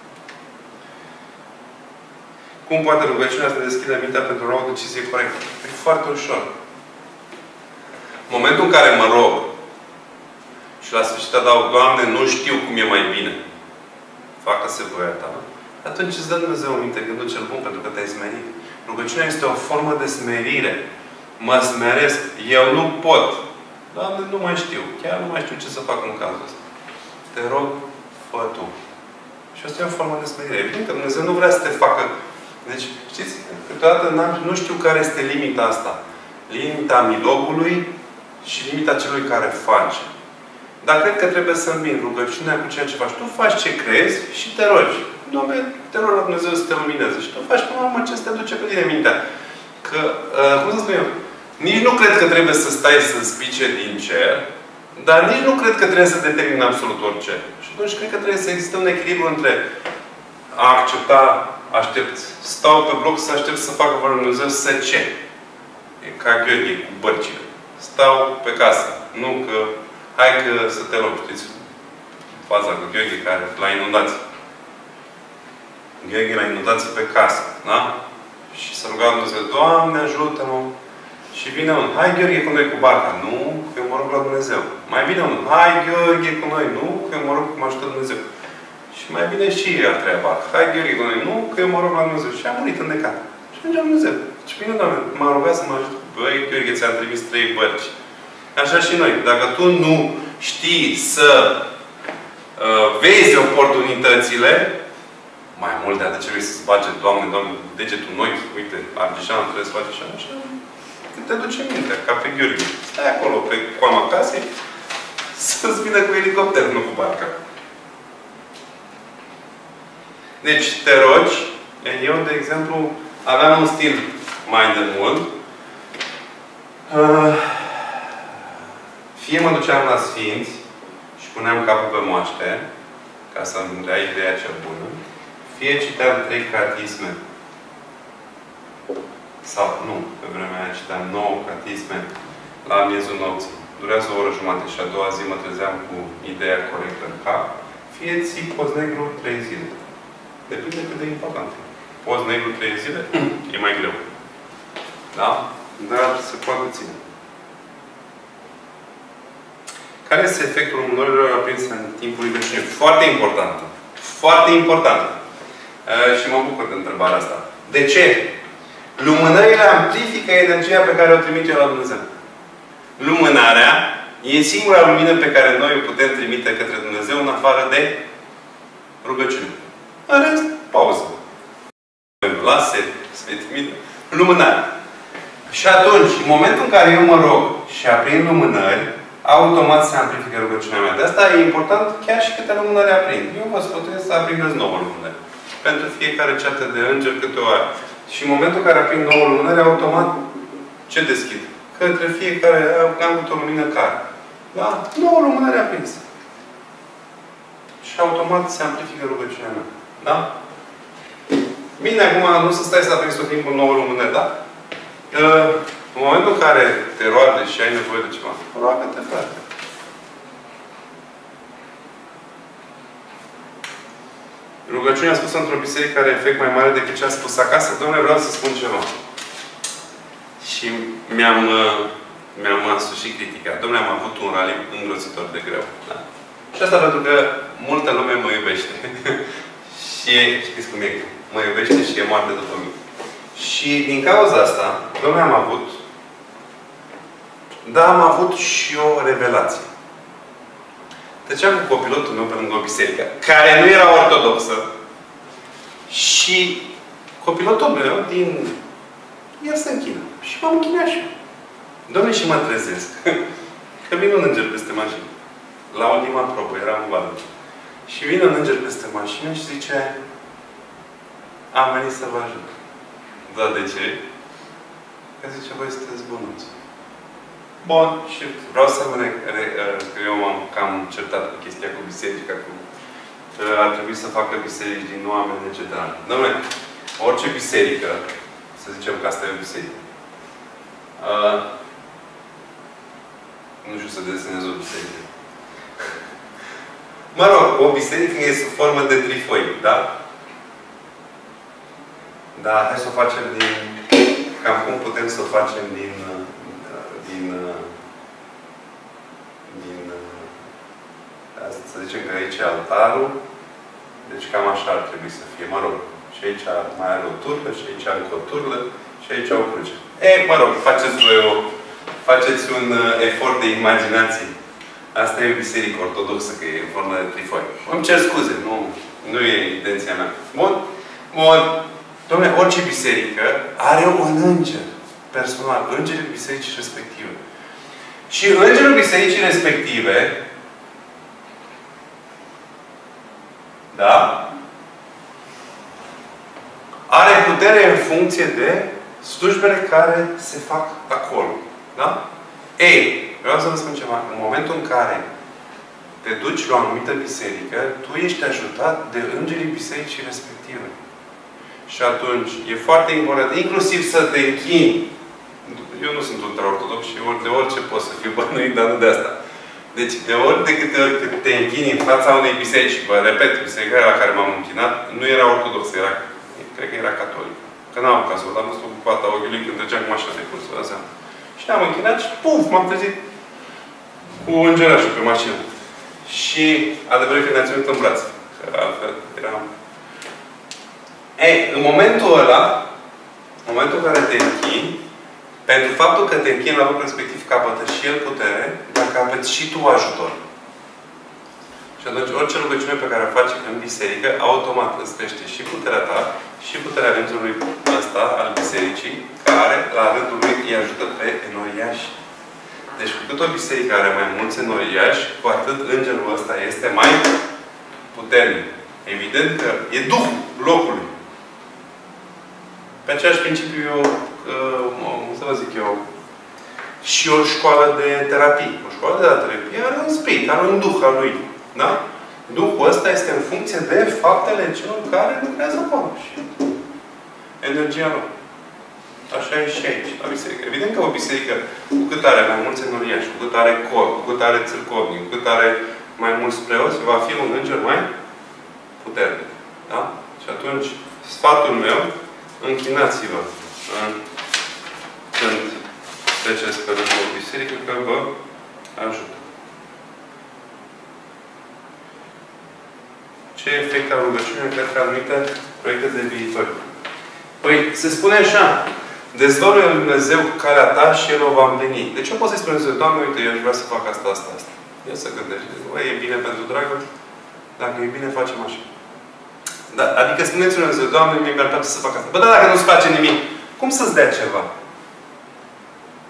Cum poate rugăciunea să deschide mintea pentru a lua o decizie corectă? E foarte ușor. În momentul în care mă rog și la sfârșit adaug, Doamne, nu știu cum e mai bine. Facă-se voia Ta. Atunci îți dă Dumnezeu în minte gândul cel bun pentru că te-ai smerit. Rugăciunea este o formă de smerire. Mă smeresc. Eu nu pot. Doamne, nu mai știu. Chiar nu mai știu ce să fac în cazul ăsta. Te rog, fă Tu. Și asta e o formă de smerire. Evident că Dumnezeu nu vrea să te facă. Deci, știți, câteodată nu știu care este limita asta. Limita milogului și limita celui care face. Dar cred că trebuie să îmbini rugăciunea cu ceea ce faci. Tu faci ce crezi și te rogi. Doamne, te rog la Dumnezeu să te lumineze. Și tu faci până la urmă ce să te duce pe tine mintea. Că, uh, cum să spun eu, nici nu cred că trebuie să stai să spice din cer, dar nici nu cred că trebuie să determini absolut orice. Și atunci cred că trebuie să existe un echilibru între a accepta, aștept, stau pe bloc să aștept să facă voia lui Dumnezeu să ce? E ca Gheorghe cu bărcile. Stau pe casă. Nu că, hai că să te rog, știți? Faza cu Gheorghe care la inundație. Gheorghe la inundație pe casă. Da? Și să ruga Dumnezeu, Doamne ajută-mă! Și vine unul, hai Gheorghe cu noi cu barca. Nu, că eu mă rog la Dumnezeu. Mai vine unul, hai Gheorghe cu noi. Nu, că eu mă rog că mă ajută Dumnezeu. Și mai vine și a treia barcă. Hai Gheorghe cu noi. Nu, că eu mă rog la Dumnezeu. Și a murit în necat. Și ajunge la Dumnezeu. Și vine, Doamne, m-a rugat să mă ajut. Băi, Gheorghe, ți-am trimis trei bărci. Așa și noi. Dacă tu nu știi să uh, vezi oportunitățile, mai mult de atât ce vrei să-ți bage, Doamne, Doamne, degetul în ochi, uite, Argeșan, trebuie să faci așa, așa, că te duce mintea, ca pe Gheorghe. Stai acolo, pe coama casei, să-ți vină cu elicopter, nu cu barca. Deci, te rogi. Eu, de exemplu, aveam un stil mai de mult. Uh, fie mă duceam la Sfinți și puneam capul pe moaște, ca să-mi dea ideea cea bună, fie citeam trei catisme. Sau, nu, pe vremea aia citeam nouă catisme la miezul nopții. Durează o oră jumate și a doua zi mă trezeam cu ideea corectă în cap. Fie ții post negru trei zile. Depinde cât de important. Post negru trei zile, e mai greu. Da? Dar se poate ține. Care este efectul lumânărilor aprinse în timpul rugăciunii? Foarte important. Foarte important. Uh, și mă bucur de întrebarea asta. De ce? Lumânările amplifică energia pe care o trimit eu la Dumnezeu. Lumânarea e singura lumină pe care noi o putem trimite către Dumnezeu în afară de rugăciune. În rest, pauză. Lase, să-i trimite. Lumânare. Și atunci, în momentul în care eu mă rog și aprind lumânări, automat se amplifică rugăciunea mea. De asta e important chiar și câte lumânări aprind. Eu vă sfătuiesc să aprindeți nouă lumânări. Pentru fiecare ceată de înger câte o are. Și în momentul în care aprind nouă lumânări, automat ce deschid? Către fiecare am avut o lumină care. Da? nouă lumânări aprins. Și automat se amplifică rugăciunea mea. Da? Bine, acum nu să stai să aprinzi tot timpul nouă lumânări, da? În momentul în care te roade și ai nevoie de ceva, roagă-te, frate. Rugăciunea spusă într-o biserică are efect mai mare decât ce a spus acasă. Dom'le, vreau să spun ceva. Și mi-am mi-am însușit critica. Dom'le, am avut un rally îngrozitor de greu. Da? Și asta pentru că multă lume mă iubește. Și știți cum e? Mă iubește și e moarte după mine. Și din cauza asta, dom'le, am avut dar am avut și o revelație. Treceam cu copilotul meu pe lângă o biserică, care nu era ortodoxă. Și copilotul meu din... El se închină. Și m-am închinat și eu. Dom'le, și mă trezesc. Că vine un înger peste mașină. La ultima probă, eram în vală. Și vine un înger peste mașină și zice: am venit să vă ajut. Da, de ce? Că zice, voi sunteți bunuți. Bun. Și vreau să mă re... că eu m-am cam certat cu chestia cu biserica, cu... ar trebui să facă biserici din oameni, et cetera. Dom'le, orice biserică, să zicem că asta e o biserică. Uh, nu știu să desenez o biserică. Mă rog, o biserică e sub formă de trifoi, da? Dar hai să o facem din... Cam cum putem să o facem din... din... din... să zicem că aici e altarul. Deci cam așa ar trebui să fie. Mă rog. Și aici mai are o turlă, și aici încă o turlă, și aici o cruce. Ei, mă rog, faceți voi o... faceți un efort de imaginație. Asta e o biserică ortodoxă, că e în formă de trifoi. Îmi cer scuze, nu, nu e intenția mea. Bun? Bun. Dom'le, orice biserică are un înger personal. Îngerul bisericii respective. Și îngerul bisericii respective, da? Are putere în funcție de slujbele care se fac acolo. Da? Ei, vreau să vă spun ceva. În momentul în care te duci la o anumită biserică, tu ești ajutat de îngerii bisericii respective. Și atunci, e foarte important, inclusiv să te închini. Eu nu sunt ultra-ortodox și de orice pot să fiu bănuit, dar nu de asta. Deci, de ori de câte ori te închini în fața unei biserici, și vă repet, biserica la care m-am închinat, nu era ortodoxă, era, cred că era catolic. Că n-am cazul, dar am văzut cu pata ochiului când treceam cu mașina de cursul ăsta. Și ne-am închinat și puf, m-am trezit cu îngerașul pe mașină. Și adevărul că ne-a ținut în brațe. Că altfel eram... Ei, în momentul ăla, în momentul în care te închini, pentru faptul că te închini la locul respectiv, capătă și el putere, dar capăți și tu ajutor. Și atunci, orice rugăciune pe care o faci în biserică, automat îți crește și puterea ta, și puterea îngerului ăsta, al bisericii, care, la rândul lui, îi ajută pe enoriași. Deci, cu cât o biserică are mai mulți enoriași, cu atât îngerul ăsta este mai puternic. Evident că e Duhul locului. Pe același principiu, eu, cum să vă zic eu, și o școală de terapie. O școală de terapie are un spirit, are un duh al lui. Da? Duhul ăsta este în funcție de faptele celor care lucrează acolo. Și energia lor. Așa e și aici, la biserică. Evident că o biserică, cu cât are mai mulți enoriași, cu cât are cor, cu cât are țârcovnic, cu cât are mai mulți preoți, va fi un înger mai puternic. Da? Și atunci, sfatul meu, închinați-vă în, când treceți pe lângă o biserică, că vă ajută. Ce efect al rugăciunii cred că anumite proiecte de viitor? Păi, se spune așa. Dezvăluie lui Dumnezeu calea ta și El o va împlini. Deci eu pot să-i spun Dumnezeu, Doamne, uite, eu aș vrea să fac asta, asta, asta. El să gândește. Băi, e bine pentru dragă? Dacă e bine, facem așa. Da, adică spuneți lui Dumnezeu, Doamne, mi-ar place să fac asta. Bă, dar dacă nu-ți place nimic, cum să-ți dea ceva?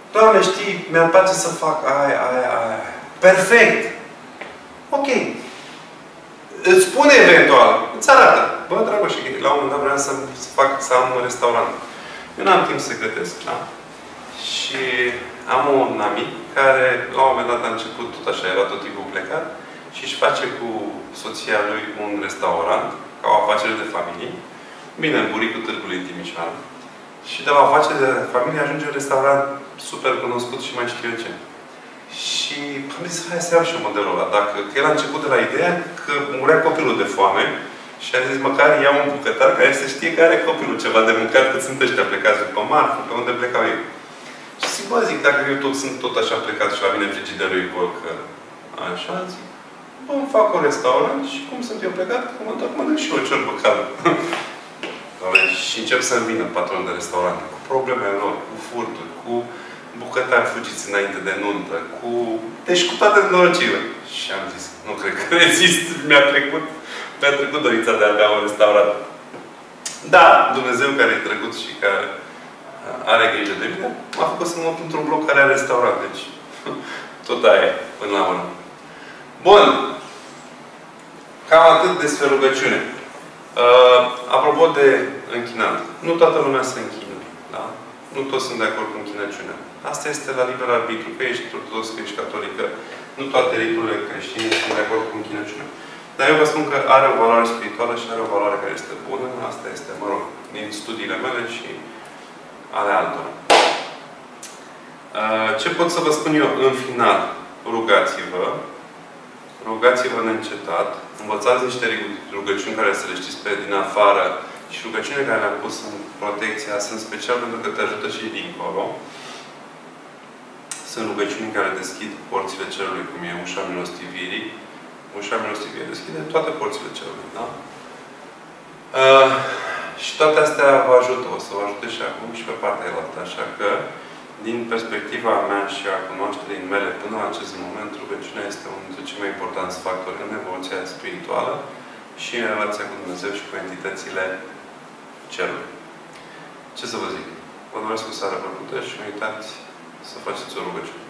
Doamne, știi, mi-ar place să fac aia, aia, aia. Perfect! Ok. Îți spune eventual, îți arată. Bă, Dragoșe, la un moment dat vreau să fac, să am un restaurant. Eu n-am timp să gătesc, da? Și am un amic care, la un moment dat, a început tot așa, era tot timpul plecat și își face cu soția lui un restaurant, ca o afacere de familie, bine în buricul Târgului Timișoara. Și de la o afacere de familie ajunge un restaurant super cunoscut și mai știu eu ce. Și am zis, hai să iau și eu modelul ăla. Dacă, că el a început de la ideea că murea copilul de foame și a zis, măcar iau un bucătar care să știe că are copilul ceva de mâncat, că sunt ăștia plecați după marfă, pe unde plecau ei. Și zic, bă, zic, dacă eu tot sunt tot așa plecat și la mine frigiderul e gol, că așa, zic, bă, îmi fac un restaurant și cum sunt eu plecat, că mă întorc, mănânc și eu o ciorbă caldă. Și încep să-mi vină patron de restaurant, cu problemele lor, cu furturi, cu bucătari fugiți înainte de nuntă, cu... Deci cu toate nenorocirile. Și am zis, nu cred că rezist, mi-a trecut, mi-a trecut dorința de a avea un restaurant. Da, Dumnezeu care e trecut și care are grijă de mine, m-a făcut să mă mut într-un bloc care are restaurant. Deci, tot aia e, până la urmă. Bun. Cam atât despre rugăciune. Uh, apropo de închinat. Nu toată lumea se închină. Da? Nu toți sunt de acord cu închinăciunea. Asta este la liber arbitru. Că ești ortodox, că ești catolică. Nu toate riturile creștine sunt de acord cu închinăciunea. Dar eu vă spun că are o valoare spirituală și are o valoare care este bună. Asta este, mă rog, din studiile mele și ale altora. Uh, ce pot să vă spun eu în final? Rugați-vă. Rugați-vă neîncetat. Învățați niște rugăciuni care să le știți pe din afară și rugăciunile care le-am pus în protecția sunt special pentru că te ajută și dincolo. Sunt rugăciuni care deschid porțile cerului, cum e ușa milostivirii. Ușa milostivirii deschide toate porțile cerului, da? Uh, și toate astea vă ajută. O să vă ajute și acum și pe partea elaltă. Așa că, din perspectiva mea și a cunoașterii mele până la acest moment, rugăciunea este unul dintre cei mai importanți factori în evoluția spirituală și în relația cu Dumnezeu și cu entitățile cerului. Ce să vă zic? Vă doresc o seară plăcută și nu uitați să faceți o rugăciune.